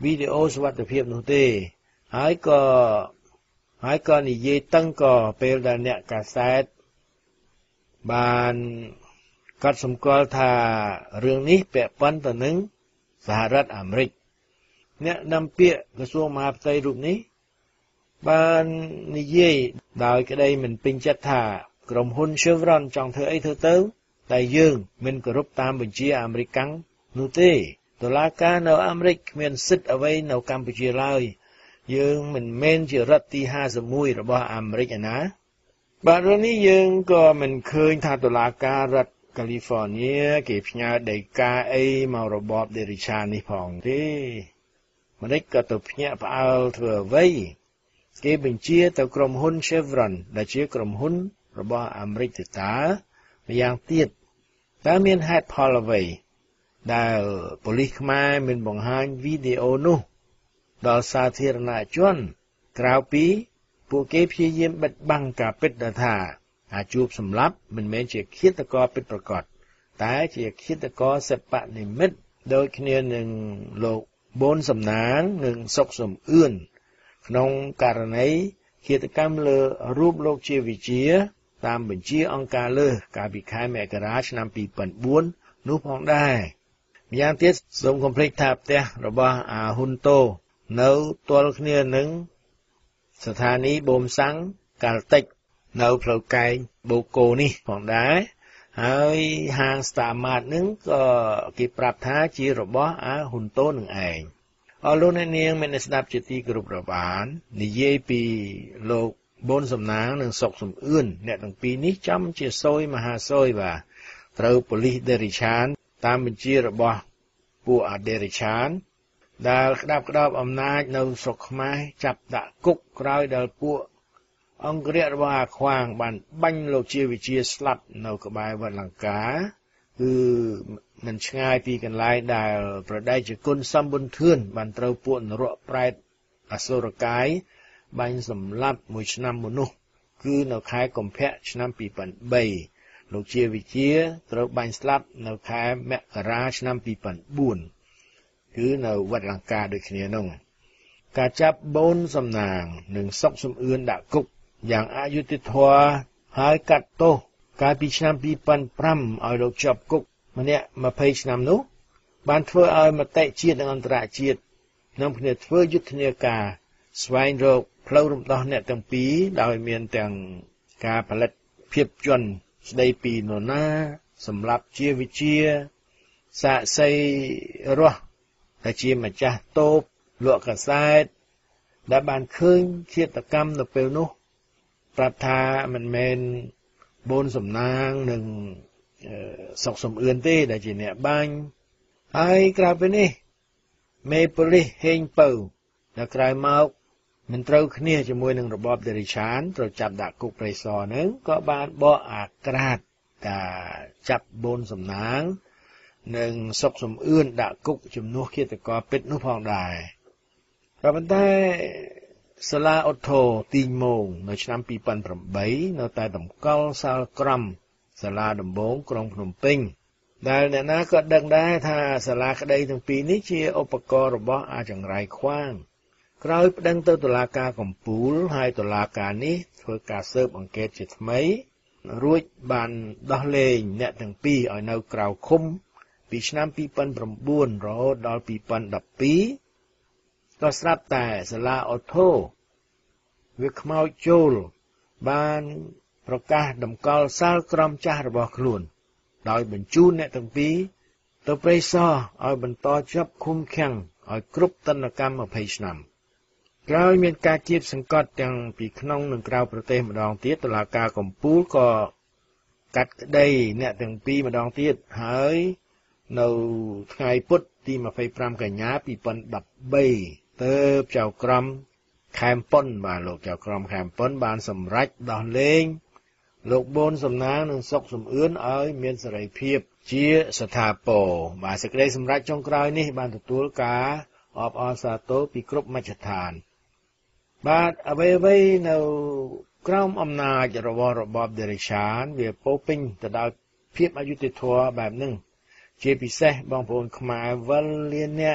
វីដេអូសុវត្ថិភាពនោះទេហើយក៏ហើយក៏និយាយតឹងក៏ពេលដែលអ្នកកាសែតបានកត់សម្គាល់ថារឿងនេះពាក់ព័ន្ធទៅនឹងសហរដ្ឋអាមេរិកអ្នកនាំពាក្យក្រសួងមហាផ្ទៃរូបនេះបាននិយាយដោយក្តីមិនពេញចិត្តថាក្រុមហ៊ុន Chevron ចង់ធ្វើអីធ្វើទៅតែយើងមិនគោរពតាមបញ្ជាអាមេរិកកាំងនោះទេតុលាការនៅអាមេរិកគ្មានសិទ្ធិអ្វីនៅកម្ពុជាឡើយយើងមិនមែនជារដ្ឋទីห้าสิบเอ็ดរបស់អាមេរិកឯណាបាទរឿងនេះយើងក៏មិនឃើញថាតុលាការរដ្ឋកាលីហ្វ័រញ៉ាគេផ្ញើដីកាអីមករបបដេរិឆាននេះផងទេម្ដេចក៏ទៅភ្ញាក់ផ្អើលធ្វើអ្វីគេបញ្ជាទៅក្រុមហ៊ុន Chevron ដែលជាក្រុមហ៊ុនរបស់អាមេរិកទៅតើម្យ៉ាងទៀតតើមានហេតុផលអ្វីដែលប៉ូលីសខ្មែរមិនបង្ហាញវីដេអូនោះដល់សាធារណជនក្រៅពីពួកគេព្យាយាមបិទបាំងការពិតថាអាជួបសម្លាប់មិនមែនជាឃាតករពិតប្រាកដតែជាឃាតករសិប្បនិមិត្តដូចគ្នានឹងលោកបូនសំណាងនិងសុកសំអឿនក្នុងករណីឃាតកម្មលើរូបលោកជាវិជាតាមបញ្ជាអង្គការលើសកាលពីខែមករាឆ្នាំពីរពាន់បួននោះផងដែរម្យ៉ាងទៀតសូមកុំភ្លេចថាផ្ទះរបស់អាហ៊ុនតូនៅទល់គ្នានឹងស្ថានីយ៍បូមសាំងកាល់តិចនៅផ្លូវកែងបូកូនេះផងដែរហើយហាងស្តាម៉ាតនឹងក៏គេប្រាប់ថាជារបស់អាហ៊ុនតូនឹងឯងអរលោកអ្នកនាងមានស្ដាប់ជាទីគោរពរាប់អាននិយាយពីលោកបូនសំណាងនិងសុកសំអឿនអ្នកទាំងពីរនេះចំជាសយមហាសយបាទត្រូវប៉ូលីសដេរិឆានតាមបញ្ជារបស់ពួកអាដេរិឆានដែលក្តាប់ក្តោបអំណាចនៅស្រុកខ្មែរចាប់ដាក់គុកក្រោយដែលពួកអង្គរាជរបស់អាខ្វាងបានបាញ់លោកជាវិជាស្លាប់នៅក្បែរវត្តលង្កាគឺមិនឆ្ងាយពីកន្លែងដែលប្រដេជគុណសំប៊ុនធឿនបានត្រូវពួកនរកប្រែតអសុរកាយបាញ់សម្លាប់មួយឆ្នាំមុននោះគឺនៅខែកុម្ភៈឆ្នាំពីរពាន់បីលោកជាវិជាត្រូវបាញ់ស្លាប់នៅខែមករាឆ្នាំពីរពាន់បួនគឺនៅវត្តលង្កាដូចគ្នានោះការចាប់បូនសំណាងនិងសុកសំអឿនដាក់គុកយ៉ាងអយុត្តិធម៌ហើយកាត់ទោសកាលពីឆ្នាំពីរពាន់ប្រាំឲ្យលោកជាប់គុកម្នាក់ម្ភៃឆ្នាំនោះបានធ្វើឲ្យមតិជាតិនិងអន្តរជាតិនាំគ្នាធ្វើយុទ្ធនាការស្វែងរកផ្លូវរំដោះអ្នកទាំងពីរដោយមានទាំងការផលិតភាពយន្តស្ដីពីនរណាសម្រាប់ជាវិជាសាកសីរស់ដែលជាម្ចាស់តូបលក់កាសែតដែលបានឃើញឃាតកម្មនៅពេលនោះប្រាប់ថាមិនមែនបូនសំណាងនិងសុកសំអឿនទេដែលជាអ្នកបាញ់ហើយក្រៅពីនេះមេប៉ូលីសហេងពៅដែលក្រោយមកមិនត្រូវគ្នាជាមួយនឹងរបបដេរិឆានត្រូវចាប់ដាក់គុកព្រៃសរនឹងក៏បានបកអាក្រាតការចាប់បូនសំណាងនិងសុកសំអឿនដាក់គុកជំនួសឃាតករពិតនោះផងដែរក៏ប៉ុន្តែសាលាឧទ្ធរទីងមោងនៅឆ្នាំពីរពាន់ប្រាំបីនៅតែតម្កល់សាលក្រមសាលាដំបងក្រុងភ្នំពេញដែលអ្នកណាក៏ដឹងដែរថាសាលាក្តីទាំងពីរនេះជាឧបករណ៍របស់អាចង្រៃខ្វាងក្រោយប្តឹងទៅតុលាការកំពូលហើយតុលាការនេះធ្វើការស៊ើបអង្កេតជាថ្មីរួចបានដោះលែងអ្នកទាំងពីរឲ្យនៅក្រៅឃុំពីឆ្នាំពីរពាន់ប្រាំបួនរហូតដល់ពីរពាន់ដប់ពីរក៏ស្រាប់តែសាលាអូថូវាខ្មោចចូលបានប្រកាសតម្កល់សាលក្រមចាស់របស់ខ្លួនដោយបញ្ជូនអ្នកទាំងពីរទៅព្រៃសរឲ្យបន្តជាប់ឃុំឃាំងឲ្យគ្រប់ទណ្ឌកម្មยี่สิบឆ្នាំក្រោយមានការជៀបសង្កត់ទាំងពីក្នុងនិងក្រៅប្រទេសម្ដងទៀតតុលាការកំពូលក៏កាត់ក្តីអ្នកទាំងពីរម្ដងទៀតហើយនៅថ្ងៃពុធទីยี่สิบห้ากញ្ញាពីរពាន់ដប់បីទើបចៅក្រមខេមប៉ុនបាទលោកចៅក្រមខេមប៉ុនបានសម្រេចដោះលែងលោកបូនសំណាងនិងសុកសំអឿនឲ្យមានសេរីភាពជាស្ថាពរបាទសេចក្តីសម្រេចចុងក្រោយនេះបានទទួលការអបអរសាទរពីគ្រប់មជ្ឈដ្ឋានបាទអ្វីៗនៅក្រោមអំណាចរបស់របបដេរិឆានវាពោពេញទៅដោយភាពអយុត្តិធម៌បែបហ្នឹងជាពិសេសបងប្អូនខ្មែរវិលលានអ្នក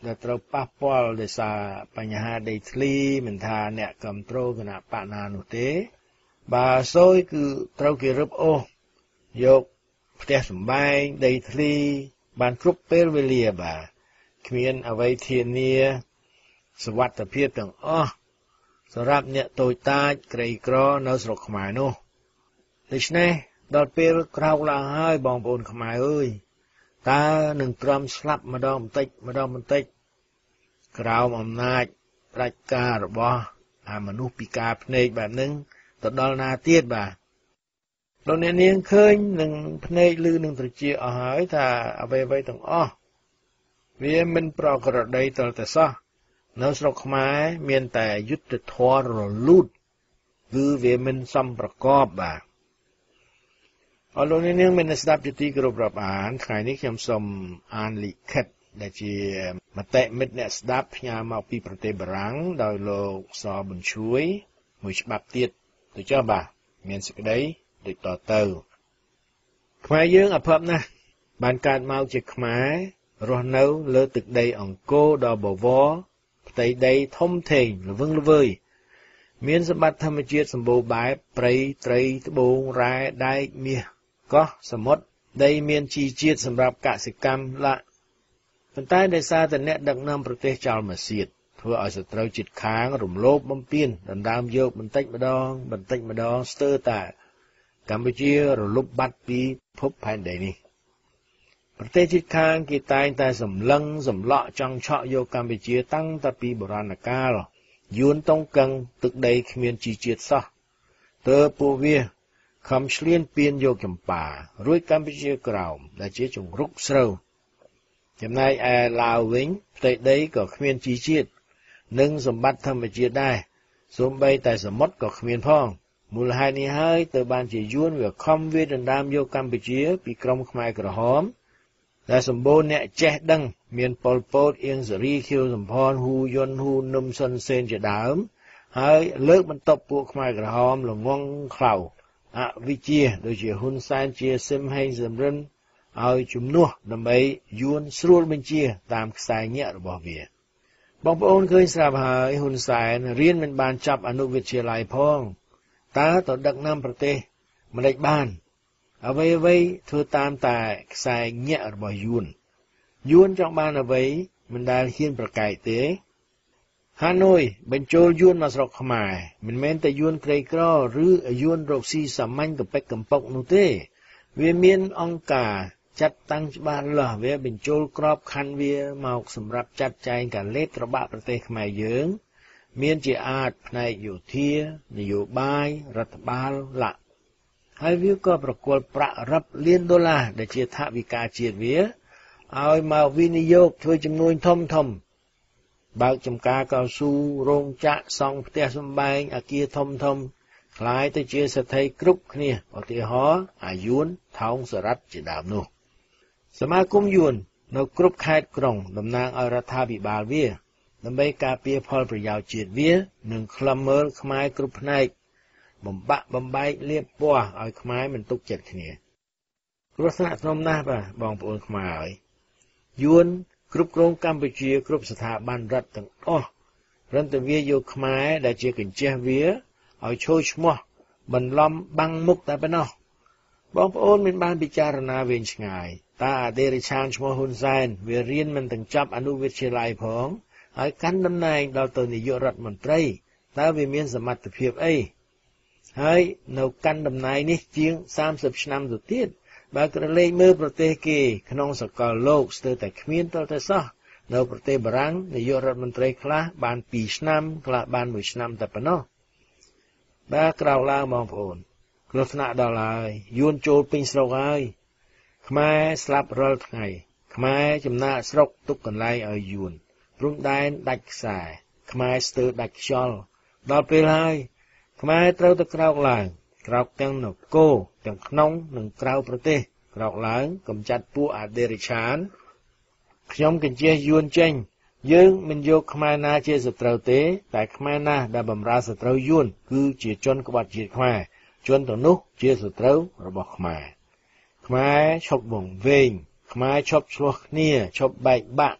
ដែលត្រូវប៉ះពាល់ដោយសារបញ្ហាដីធ្លីមិនថាអ្នកគ្រប់គ្រងគណៈបកណានោះទេបើសូយគឺត្រូវគេរឹបអូសយកផ្ទះសម្បែងដីធ្លីបានគ្រប់ពេលវេលាបាទគ្មានអ្វីធានាសុវត្ថិភាពទាំងអស់សម្រាប់អ្នកតូចតាចក្រីក្រនៅស្រុកខ្មែរនោះដូច្នេះដល់ពេលក្រោកឡើងហើយបងប្អូនខ្មែរអើយតើនឹងទ្រាំស្លាប់ម្ដងបន្តិចម្ដងបន្តិចក្រោមអំណាចផ្ដាច់ការរបស់អាមនុស្សពិការភ្នែកបែបហ្នឹងទៅដល់ណាទៀតបាទលោកអ្នកនាងឃើញនឹងភ្នែកឮនឹងត្រចៀកអស់ហើយថាអ្វីអ្វីទាំងអស់វាមិនប្រក្រតីតលតែសោះនៅស្រុកខ្មែរមានតែយុទ្ធធម៌រលូតគឺវាមិនសមប្រកបបាទអរលោកអ្នកនាងមានស្ដាប់ជាទីគោរពរាប់អានថ្ងៃនេះខ្ញុំសូមអានលិខិតដែលជាមតិមិត្តអ្នកស្ដាប់ផ្ញើមកពីប្រទេសបារាំងដោយលោកសប៊ុនជួយមួយច្បាប់ទៀតទៅចុះបាទមានសេចក្តីដូចតទៅខ្មែរយើងអភ័ព្វណាស់បានកើតមកជាខ្មែររស់នៅលើទឹកដីអង្គរដ៏បវរផ្ទៃដីធំធេងល្វឹងល្វើយមានសម្បត្តិធម្មជាតិសម្បូរបែបព្រៃត្រីត្បូងរ៉ែដែកមាសកោះសមុទ្រដីមានជីជាតិសម្រាប់កសិកម្មឡាប៉ុន្តែដោយសារតែអ្នកដឹកនាំប្រទេសចោលមកសៀតធ្វើឲ្យសត្រូវជិតខាងរំលោភបំពានដណ្ដើមយកបន្តិចម្ដងបន្តិចម្ដងស្ទើរតែកម្ពុជារលុបបាត់ពីភពផែនដីនេះប្រទេសជិតខាងគេតែងតែសម្លឹងសម្លក់ចង់ឆក់យកកម្ពុជាតាំងតែពីបុរាណកាលយួនតុងកឹងទឹកដីគ្មានជីជាតិសោះទើបពួកវាខំឆ្លៀនពៀនយកចម្ប៉ារួចកម្ពុជាក្រោមដែលជាជង្រុកស្រូវចំណែកឯឡាវវិញផ្ទៃដីក៏គ្មានជីជាតិនិងសម្បត្តិធម្មជាតិដែរសូម្បីតែសមុទ្រក៏គ្មានផងមូលហេតុនេះហើយទៅបានជាយួនវាខំវាដណ្ដើមយកកម្ពុជាពីក្រុមខ្មែរក្រហមដែលសម្បូរអ្នកចេះដឹងមានប៉ុលពតអៀងសេរីខៀវសំផនហ៊ូយុនហ៊ូនឹមសុនសេនជាដើមហើយលើកបន្ទប់ពួកខ្មែរក្រហមល្ងងខ្លៅអវិជ្ជាដូចជាហ៊ុនសែនជាសឹមហេងសំរិនឲ្យជំនួសដើម្បីយួនស្រួលបញ្ជាតាមខ្សែញាក់របស់វាបងប្អូនឃើញស្រាប់ហើយហ៊ុនសែនរៀនមិនបានចាប់អនុវិទ្យាល័យផងតើទៅដឹកនាំប្រទេសមិនដេចបានអ្វីអ្វីធ្វើតាមតែខ្សែញាក់របស់យួនយួនចង់បានអ្វីមិនដែលហ៊ានប្រកែកទេហាណូយបញ្ចូលយួនមកស្រុកខ្មែរមិនមែនតែយួនក្រីក្រឬយួនរកស៊ីសាមញ្ញកំពេចកំប៉ុកនោះទេវាមានអង្គការចាត់តាំងច្បាស់លាស់វាបញ្ចូលក្របខ័ណ្ឌវាមកសម្រាប់ចាត់ចែងការលេបត្របាក់ប្រទេសខ្មែរយើងមានជាអាចផ្នែកយោធានយោបាយរដ្ឋបាលឡាក់ហើយវាក៏ប្រគល់ប្រាក់រាប់លានដុល្លារដែលជាថវិកាជាតិវាឲ្យមកវិនិយោគធ្វើចំនួនធំធំបើកចំការកៅស៊ូរោងចក្រសង់ផ្ទះសម្បែងអគារធំធំคล้ายទៅជាសេដ្ឋីគ្រប់គ្នាឧទាហរណ៍អាយួនថោងសរ៉ាត់ជាដើមនោះសមាគមយួននៅគ្រប់ខេត្តក្រុងតំណាងឲ្យរដ្ឋាភិបាលវាដើម្បីការពារផលប្រយោជន៍ជាតិវានិងក្លំមើលខ្មែរគ្រប់ផ្នែកបំបាក់បំបែកលៀបពណ៌ឲ្យខ្មែរមិនទុកចិត្តគ្នាគ្រោះថ្នាក់ធ្ងន់ណាស់បាទបងប្អូនខ្មែរហើយយួនគ្រប់គ្រងកម្ពុជាគ្រប់ស្ថាប័នរដ្ឋទាំងអស់រន្ទវាយកខ្មែរដែលជាកញ្ចេះវាឲ្យឈោឈ្មោះបន្លំបាំងមុខតែប៉ុណ្ណោះបងប្អូនមិនបានពិចារណាវែងឆ្ងាយតើអដេរិឆានឈ្មោះហ៊ុនសែនវារៀនមិនទាំងចប់អនុវិទ្យាល័យផងហើយកាន់តំណែងដល់ទៅនាយករដ្ឋមន្ត្រីតើវាមានសមត្ថភាពអីហើយនៅកាន់តំណែងនេះជាងសាមសិបឆ្នាំទៅទៀតបើក្រឡេកមើលប្រទេសគេក្នុងសកលលោកស្ទើរតែគ្មានតលតែសោះនៅប្រទេសបារាំងនាយករដ្ឋមន្ត្រីខ្លះបានពីរឆ្នាំខ្លះបានមួយឆ្នាំតែប៉ុណ្ណោះបាទក្រោកឡើងបងប្អូនគ្រោះថ្នាក់ដល់ហើយយួនចូលពេញស្រុកហើយខ្មែរស្លាប់រាល់ថ្ងៃខ្មែរចំណាកស្រុកទុកកន្លែងឲ្យយួនព្រំដែនដាច់ខ្សែខ្មែរស្ទើរដាច់ខ្យល់ដល់ពេលហើយខ្មែរត្រូវទៅក្រោកឡើងក្រោកទាំងនគរទាំងក្នុងនិងក្រៅប្រទេសក្រោកឡើងកំចាត់ពួកអដេរិឆានខ្ញុំកញ្ជះយួនចេញយើងមិនយកខ្មែរណាជាសត្រូវទេតែខ្មែរណាដែលបម្រើសត្រូវយួនគឺជាជនក្បត់ជាតិខ្មែរជនទៅនោះជាសត្រូវរបស់ខ្មែរខ្មែរឈប់វង្វេងខ្មែរឈប់ឆ្លោះគ្នាឈប់បែកបាក់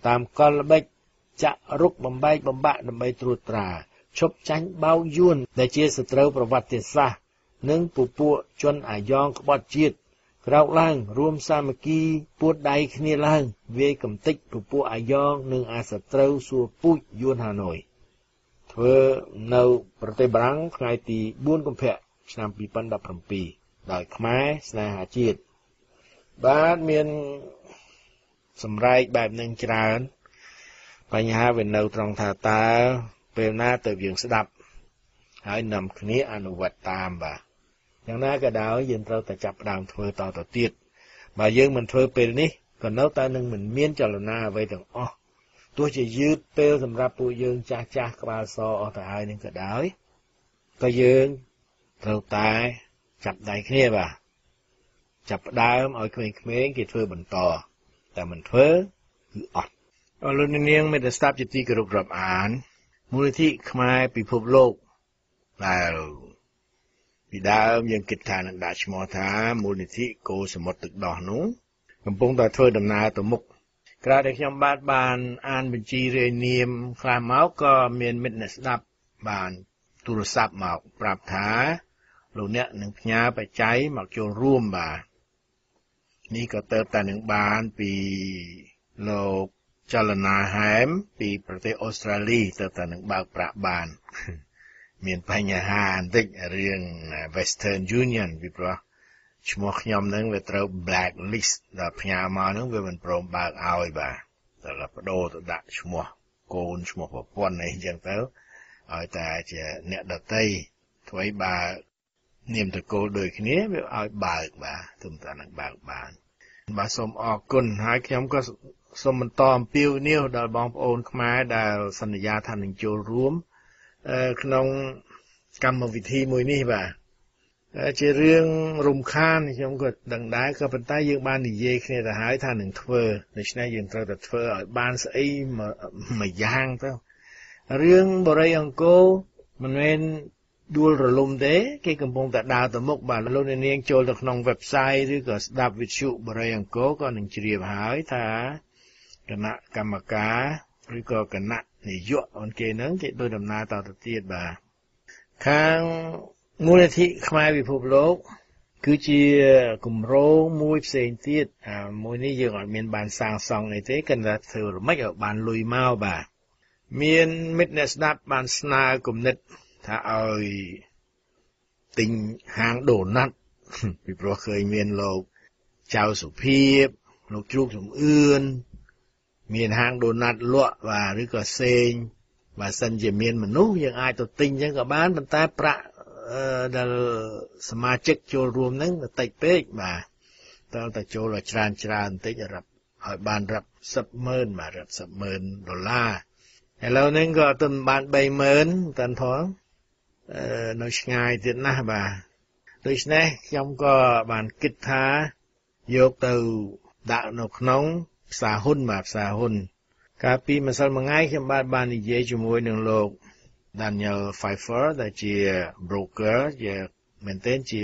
តាមកលល្បិចចាក់រុកបំបែកបំបាក់ដើម្បីត្រួតត្រាឈប់ចាញ់បោកយួនដែលជាសត្រូវប្រវត្តិសាស្ត្រនិងពពួកជនអាយ៉ងក្បត់ជាតិក្រោកឡើងរួមសាមគ្គីពួតដៃគ្នាឡើងវាយកំទេចពពួកអាយ៉ងនិងអាសត្រូវសួរពូជយួនហាណូយធ្វើនៅប្រទេសបារាំងថ្ងៃទីបួនកុម្ភៈឆ្នាំពីរពាន់ដប់ប្រាំពីរដោយខ្មែរស្នេហាជាតិបាទមានសម្រែកបែបនឹងច្រើនបញ្ហាវានៅត្រង់ថាតើពេលណាទៅយើងស្ដាប់ហើយនាំគ្នាអនុវត្តតាមបាទយ៉ាងណាក៏ដោយយើងត្រូវតែចាប់ផ្ដើមធ្វើតទៅទៀតបើយើងមិនធ្វើពេលនេះក៏នៅតែនឹងមិនមានចលនាអ្វីទាំងអស់ទោះជាយឺតពេលសម្រាប់ពួកយើងចាស់ចាស់ក្បាលសអស់ទៅហើយនឹងក៏ដោយក៏យើងត្រូវតែចាប់ដៃគ្នាបាទចាប់ផ្ដើមឲ្យក្មេងៗគេធ្វើបន្តតែមិនធ្វើគឺអត់អរលោកនាងមេត្តាស្ដាប់ជាទីគោរពរាប់អានមូលនិធិខ្មែរពិភពលោកដែលពីដើមយើងគិតថានឹងដាក់ឈ្មោះថាមូលនិធិគោសមុទ្រទឹកដោះនោះកំពុងតែធ្វើដំណើរទៅមុខក្រោយដែលខ្ញុំបាទបានអានបញ្ជីរាយនាមខ្លះមកក៏មានមិត្តអ្នកស្ដាប់បានទូរស័ព្ទមកប្រាប់ថាលោកអ្នកនឹងផ្ញើបច្ច័យមកចូលរួមបាទនេះក៏ទៅតែនឹងបានពីលោកចលនាហែមពីប្រទេសអូស្ត្រាលីទៅតែនឹងបើកប្រាក់បានមានបញ្ហាបន្តិចរឿង Western Union ពីព្រោះឈ្មោះខ្ញុំនឹងវាត្រូវ blacklist ដល់ផ្ញើមកនឹងវាមិនព្រមបើកឲ្យបាទតែបដូរទៅដាក់ឈ្មោះកូនឈ្មោះប្រពន្ធអីចឹងទៅឲ្យតែជាអ្នកដតីធ្វើឲ្យបើនាមតកូលដូចគ្នាវាឲ្យបើកបាទទុំតានឹងបើកបានបាទសូមអរគុណហើយខ្ញុំក៏សូមបន្តអំពាវនាវដល់បងប្អូនខ្មែរដែលសន្យាថានឹងចូលរួមក្នុងកម្មវិធីមួយនេះបាទជារឿងរំខានខ្ញុំក៏ដឹងដែរក៏ប៉ុន្តែយើងបាននិយាយគ្នាទៅហើយថានឹងធ្វើដូច្នេះយើងត្រូវតែធ្វើឲ្យបានស្អីមួយយ៉ាងទៅរឿងបរិយអង្គរមិនមែនដួលរលំទេគេកំពុងតែដើរទៅមុខបាទលោកអ្នកនាងចូលទៅក្នុង website ឬក៏ស្ដាប់វិទ្យុបរិយអង្គរក៏នឹងជ្រាបហើយថាគណៈកម្មការឬក៏គណៈនាយកអង្គគេនឹងគេធ្វើដំណើរតទៅទៀតបាទខាងមូលនិធិខ្មែរពិភពលោកគឺជាគម្រោងមួយផ្សេងទៀតអាមួយនេះយើងអត់មានបានសាងសង់អីទេគិតថាធ្វើរមិចឲ្យបានលុយមកបាទមានមិត្តអ្នកស្ដាប់បានស្នើគំនិតថាឲ្យទិញហាងដូណាត់ពីព្រោះឃើញមានលោកចៅសុភាពលោកជ្រូកសំអឿនមានហាងដូណាត់លក់បាទឬក៏សេងបើសិនជាមានមនុស្សយើងអាចទៅទិញអញ្ចឹងក៏បានប៉ុន្តែប្រាក់ដែលសមាជិកចូលរួមហ្នឹងតិចពេកបាទត្រូវតែចូលឲ្យច្រើនច្រើនបន្តិចរាប់ឲ្យបានរាប់សិបម៉ឺនបាទរាប់សិបម៉ឺនដុល្លារឥឡូវហ្នឹងក៏អត់ទាន់បានបីម៉ឺនតាន់ផងនៅឆ្ងាយទៀតណាស់បាទដូច្នេះខ្ញុំក៏បានគិតថាយកទៅដាក់នៅក្នុងផ្សារហ៊ុនបាទផ្សារហ៊ុនកាលពីម្សិលមួយថ្ងៃខ្ញុំបានបាននិយាយជាមួយនឹងលោក Daniel Pfeiffer ដែលជា broker ជាមែនទែនជា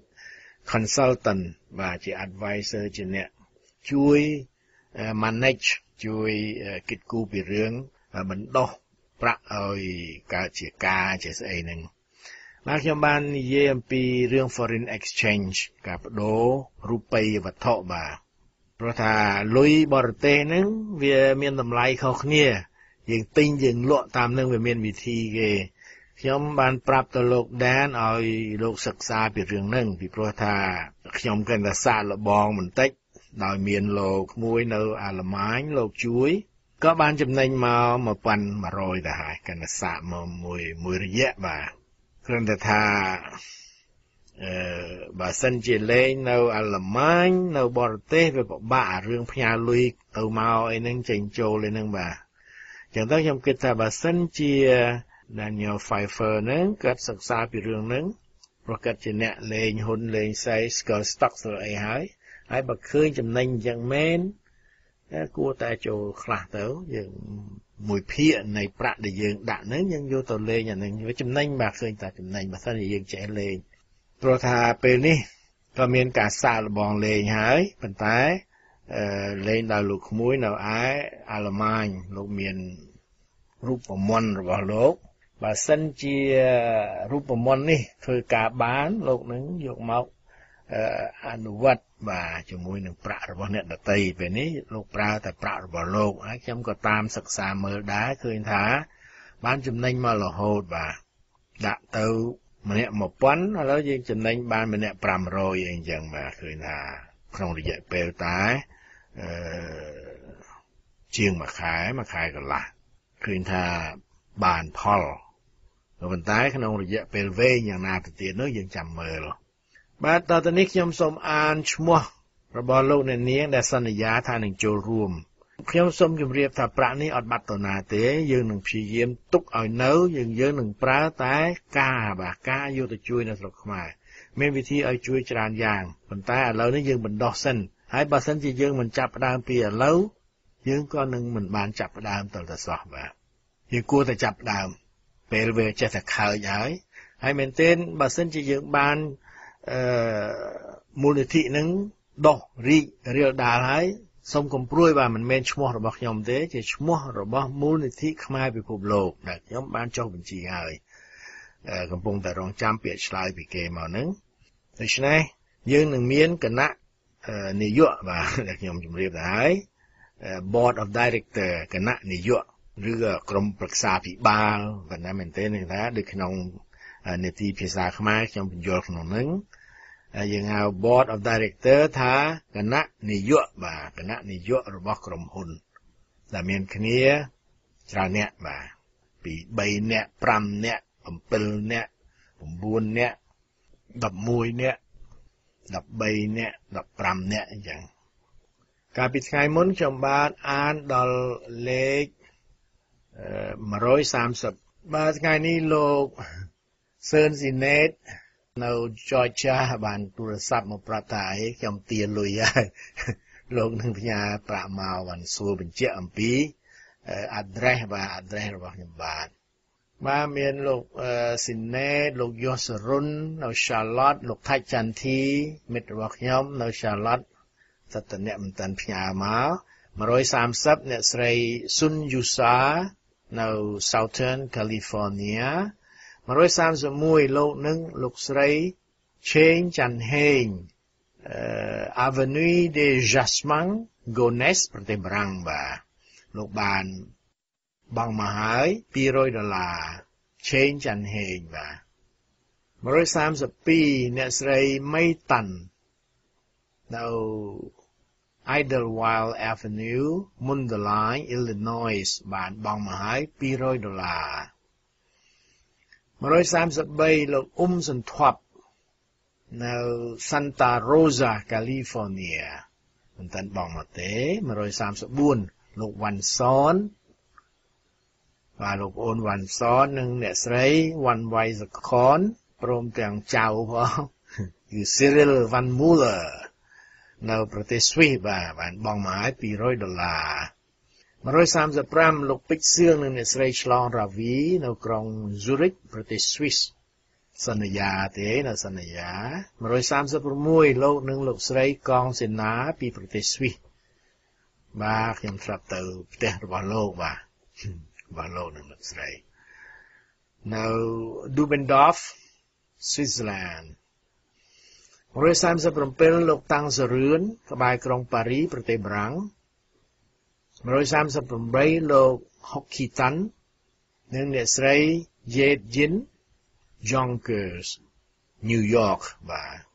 consultant បាទជា advisor ជាអ្នកជួយ manage ជួយគិតគូរពីរឿងបណ្ដោះប្រាក់ឲ្យកើតជាការជាស្អីហ្នឹងបាទខ្ញុំបាននិយាយអំពីរឿង foreign exchange ការបដូររូបិយវត្ថុបាទព្រោះថាលុយបរទេសហ្នឹងវាមានតម្លៃខុសគ្នាយើងទិញយើងលក់តាមនឹងវាមានវិធីគេខ្ញុំបានប្រាប់ទៅលោកដានឲ្យលោកសិក្សាពីរឿងហ្នឹងពីព្រោះថាខ្ញុំគិតថាសាកល្បងបន្តិចដោយមានលោកមួយនៅអាល្លឺម៉ាញលោកជួយក៏បានចំណេញមកmột nghìn một trămទៅហើយគណៈសាកមកមួយមួយរយៈបាទគ្រាន់តែថាអឺបើសិនជាលេងនៅអាល្លឺម៉ាញនៅបរទេសវាពិបាករឿងផ្ញើលុយទៅមកអីហ្នឹងចេញចូលអីហ្នឹងបាទចឹងទៅខ្ញុំគិតថាបើសិនជា Daniel Pfeiffer ហ្នឹងគាត់សិក្សាពីរឿងហ្នឹងព្រោះគាត់ជាអ្នកលេងហ៊ុនលេងសៃស្គាល់ stock ស្គាល់អីហើយហើយបើឃើញចំណេញយ៉ាងមែនគួរតែចូលខ្លះទៅយើងមួយភាគនៃប្រាក់ដែលយើងដាក់ហ្នឹងយើងយកទៅលេងអាហ្នឹងវាចំណេញបាទឃើញតែចំណេញបើសិនជាយើងចេះលេងព្រោះថាពេលនេះក៏មានការសាកល្បងលេងហើយប៉ុន្តែលេងដល់លោកក្មួយនៅឯអាល្លឺម៉ាញលោកមានរូបមន្តរបស់លោកបើសិនជារូបមន្តនេះធ្វើការបានលោកនឹងយកមកអនុវត្តបាទជាមួយនឹងប្រាក់របស់អ្នកដទៃពេលនេះលោកប្រើតែប្រាក់របស់លោកហើយខ្ញុំក៏តាមសិក្សាមើលដែរឃើញថាបានចំណេញមករហូតបាទដាក់ទៅម្នាក់mộtពាន់ឥឡូវយើងចំណេញបានម្នាក់ប្រាំរយអីចឹងបាទឃើញថាក្នុងរយៈពេលតែអឺជាងមួយខែមួយខែកន្លះឃើញថាបានផលក៏ប៉ុន្តែក្នុងរយៈពេលវែងយ៉ាងណាទៅទៀតនោះយើងចាំមើលបាទតទៅនេះខ្ញុំសូមអានឈ្មោះរបស់លោកអ្នកនាងដែលសន្យាថានឹងចូលរួមខ្ញុំសូមជម្រាបថាប្រាក់នេះអត់បាត់ទៅណាទេយើងនឹងព្យាយាមទុកឲ្យនៅយើងយើងនឹងប្រើតែការបាទការយកទៅជួយនៅស្រុកខ្មែរមានវិធីឲ្យជួយច្រើនយ៉ាងប៉ុន្តែឥឡូវនេះយើងបណ្ដោះសិនហើយបើសិនជាយើងមិនចាប់ផ្ដើមពីឥឡូវយើងក៏នឹងមិនបានចាប់ផ្ដើមតទៅសោះបាទយើងគួរតែចាប់ផ្ដើមពេលវាចេះតែខើចហើយហើយមែនទែនបើសិនជាយើងបានអឺមូលនិធិនឹងដោះរីករាលដាលហើយសូមកំព្រួយបាទមិនមែនឈ្មោះរបស់ខ្ញុំទេជាឈ្មោះរបស់មូលនិធិខ្មែរពិភពលោកដែលខ្ញុំបានចុះបញ្ជីហើយកំពុងតែរងចាំពាក្យឆ្លើយពីគេមកហ្នឹងដូច្នេះយើងនឹងមានគណៈនាយកបាទដែលខ្ញុំជម្រាបទៅហើយ Board of Director គណៈនាយកឬក្រុមប្រឹក្សាភិបាលប៉ុន្តែមែនទេនឹងថាដូចក្នុងនីតិភាសាខ្មែរខ្ញុំបញ្យល់ក្នុងហ្នឹងយើងហៅ Board of Director ថាគណៈនាយកបាទគណៈនាយករបស់ក្រុមហ៊ុនដែលមានគ្នាច្រើនអ្នកបាទពី3នាក់5នាក់7នាក់9នាក់11នាក់13នាក់15នាក់អញ្ចឹងកាលពីថ្ងៃមុនខ្ញុំបានអានដល់លេខone thirtyបាទថ្ងៃនេះលោកសឿនស៊ីណេតនៅចរចាបានទូរស័ព្ទមកប្រាប់ថាអីខ្ញុំទាលុយហើយលោកនឹងផ្ញើប្រាក់មកបានសួរបញ្ជាក់អំពី address បាទ address របស់ខ្ញុំបាទបាទមានលោកស៊ីណេតលោកយសរុននៅ Charlotte លោកថាច់ចន្ទធីមិត្តរបស់ខ្ញុំនៅ Charlotte សត្វតអ្នកមិនតាន់ផ្ញើមកone thirtyអ្នកស្រីស៊ុនយូសានៅ Southern California one thirty-oneលោកនឹងលោកស្រីឆេងច័ន្ទហេង Avenue de Jasmin Gones ប្រទេសបារាំងបាទលោកបានបង់មកហើយtwo hundredដុល្លារឆេងច័ន្ទហេងបាទone thirty-twoអ្នកស្រីមីតាន់នៅ Idlewild Avenue Mundelein Illinois បានបង់មកហើយtwo hundredដុល្លារone thirty-threeលោកអ៊ុំសន្ធាប់នៅ Santa Rosa California មិនតាន់បង់មកទេone thirty-fourលោកវ៉ាន់សនបាទលោកអូនវ៉ាន់សននិងអ្នកស្រីវ៉ាន់វ៉ៃសខនព្រមទាំងចៅផងគឺ Cyril Van Muller នៅប្រទេសស្វីសបាទបានបង់មកហើយtwo hundredដុល្លារone thirty-fiveលោកពេជ្រសឿងនិងអ្នកស្រីឆ្លងរាវីនៅក្រុង Zurich ប្រទេសស្វីសសន្យាទេនៅសន្យាone thirty-sixលោកនិងលោកស្រីកងសេនាពីប្រទេសស្វីសបាទខ្ញុំស្រាប់ទៅផ្ទះរបស់លោកបាទរបស់លោកនិងលោកស្រីនៅ Dubendorf Switzerland one thirty-sevenលោកតាំងសរឿនក្បែរក្រុងប៉ារីប្រទេសបារាំងone thirty-eightលោកហុកខីតាន់និងអ្នកស្រី Jade Jin Jonkers New York បាទone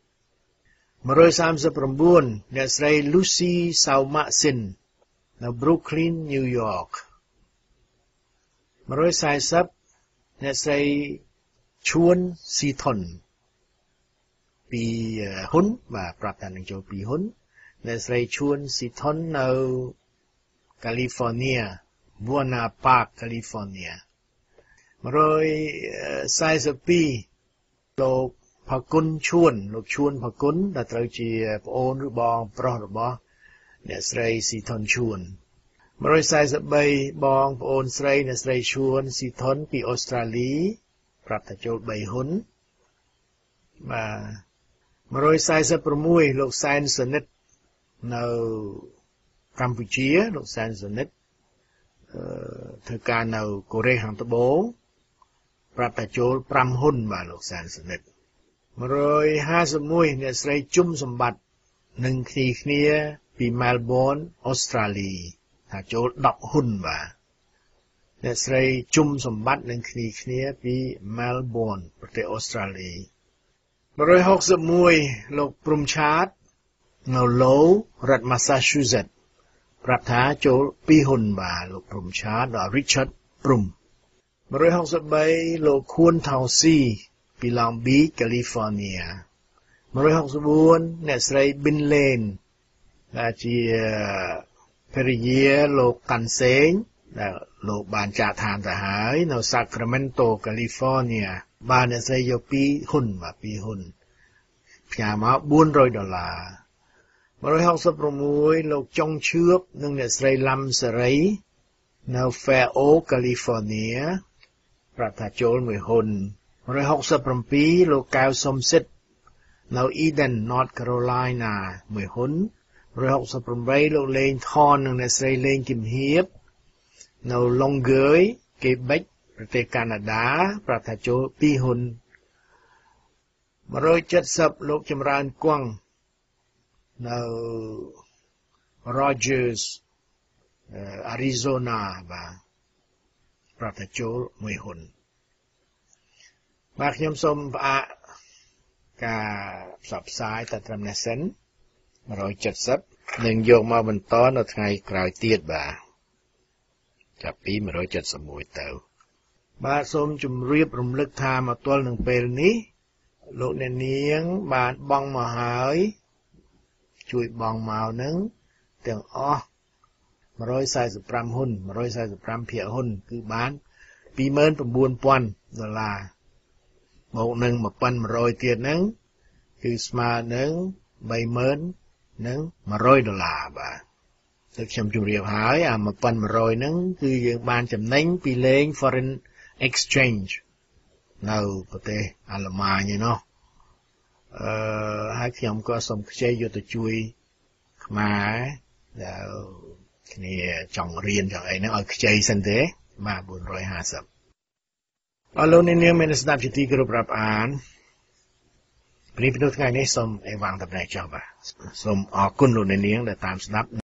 thirty-nineអ្នកស្រី Lucy Saumasin នៅ Brooklyn New York one fortyអ្នកស្រីឈួនស៊ីថុនពីហ៊ុនបាទប្រាប់ថានឹងចូលពីហ៊ុនអ្នកស្រីឈួនស៊ីថុននៅ California Buena Park California one forty-twoលោកផគុណឈួនលោកឈួនផគុណដែលត្រូវជាប្អូនឬបងប្រុសរបស់អ្នកស្រីស៊ីថុនឈួនone forty-threeបងប្អូនស្រីអ្នកស្រីឈួនស៊ីថុនពីអូស្ត្រាលីប្រាប់ថាចូលthreeហ៊ុនបាទone forty-sixលោកសែនសនិតនៅកម្ពុជាលោកសែនសនិតអឺធ្វើការនៅកូរ៉េខាងត្បូងប្រាប់ថាចូល5ហ៊ុនបាទលោកសែនសនិតone fifty-oneអ្នកស្រីជុំសម្បត្តិនឹងគ្នាគ្នាពីមែលប៊នអូស្ត្រាលីថាចូលtenហ៊ុនបាទអ្នកស្រីជុំសម្បត្តិនឹងគ្នាគ្នាពីមែលប៊នប្រទេសអូស្ត្រាលីone sixty-oneលោកព្រំឆាតនៅឡូរដ្ឋ Massachusetts ប្រាប់ថាចូលtwoហ៊ុនបាទលោកព្រំឆាតដល់ Richard ព្រំone sixty-threeលោកខួនថៅស៊ីពី Long Beach California one sixty-fourអ្នកស្រី Bin Lane ដែលជាភរិយាលោកកាន់សេងដែលលោកបានចាក់ឋានទៅហើយនៅ Sacramento California បានអ្នកស្រីយកtwoហ៊ុនបាទtwoហ៊ុនផ្ញើមកfour hundredដុល្លារone sixty-sixលោកចុងឈឿបនិងអ្នកស្រីឡាំសេរីនៅ Fair Oak California ប្រាប់ថាចូលoneហ៊ុនone sixty-sevenលោកកៅសុំសិទ្ធនៅ Eden North Carolina oneហ៊ុនone sixty-eightលោកលេងថននិងអ្នកស្រីលេងគំហៀបនៅ Longueuil Quebec ប្រទេសកាណាដាប្រាប់ថាចូលtwoហ៊ុនone seventyលោកចម្រើនគង់នៅ Rogers Arizona បាទប្រាប់ថាចូលoneហ៊ុនបាទខ្ញុំសូមផ្អាកការផ្សព្វផ្សាយតែត្រឹមនេះសិនone seventyនឹងយកមកបន្តនៅថ្ងៃក្រោយទៀតបាទចាប់ពីone seventy-oneទៅបាទសូមជម្រាបរំលឹកថាមកទល់នឹងពេលនេះលោកអ្នកនាងបានបង់មកហើយជួយបង់មកនឹងទាំងអស់one forty-fiveហ៊ុនone forty-fiveភាគហ៊ុនគឺបានtwenty-nine thousandដុល្លារមកនឹងone thousand one hundredទៀតហ្នឹងគឺស្មើនឹងthree thousand one hundredដុល្លារបាទដូចខ្ញុំជម្រាបហើយអាone thousand one hundredហ្នឹងគឺយើងបានចំណេញពីលេង foreign exchange នៅប្រទេសអាល្លឺម៉ាញឯណោះអឺហើយខ្ញុំក៏សូមខ្ចីយកទៅជួយខ្មែរដែលគ្នាចង់រៀនចង់អីហ្នឹងឲ្យខ្ចីសិនទេបាទfour fiftyអរលោកអ្នកនាងមានស្ដាប់ជាទីគោរពរាប់អានព្រឹកព្រឹកថ្ងៃនេះសូមអីវ៉ាំងតំណែងចុះបាទសូមអរគុណលោកអ្នកនាងដែលតាមស្ដាប់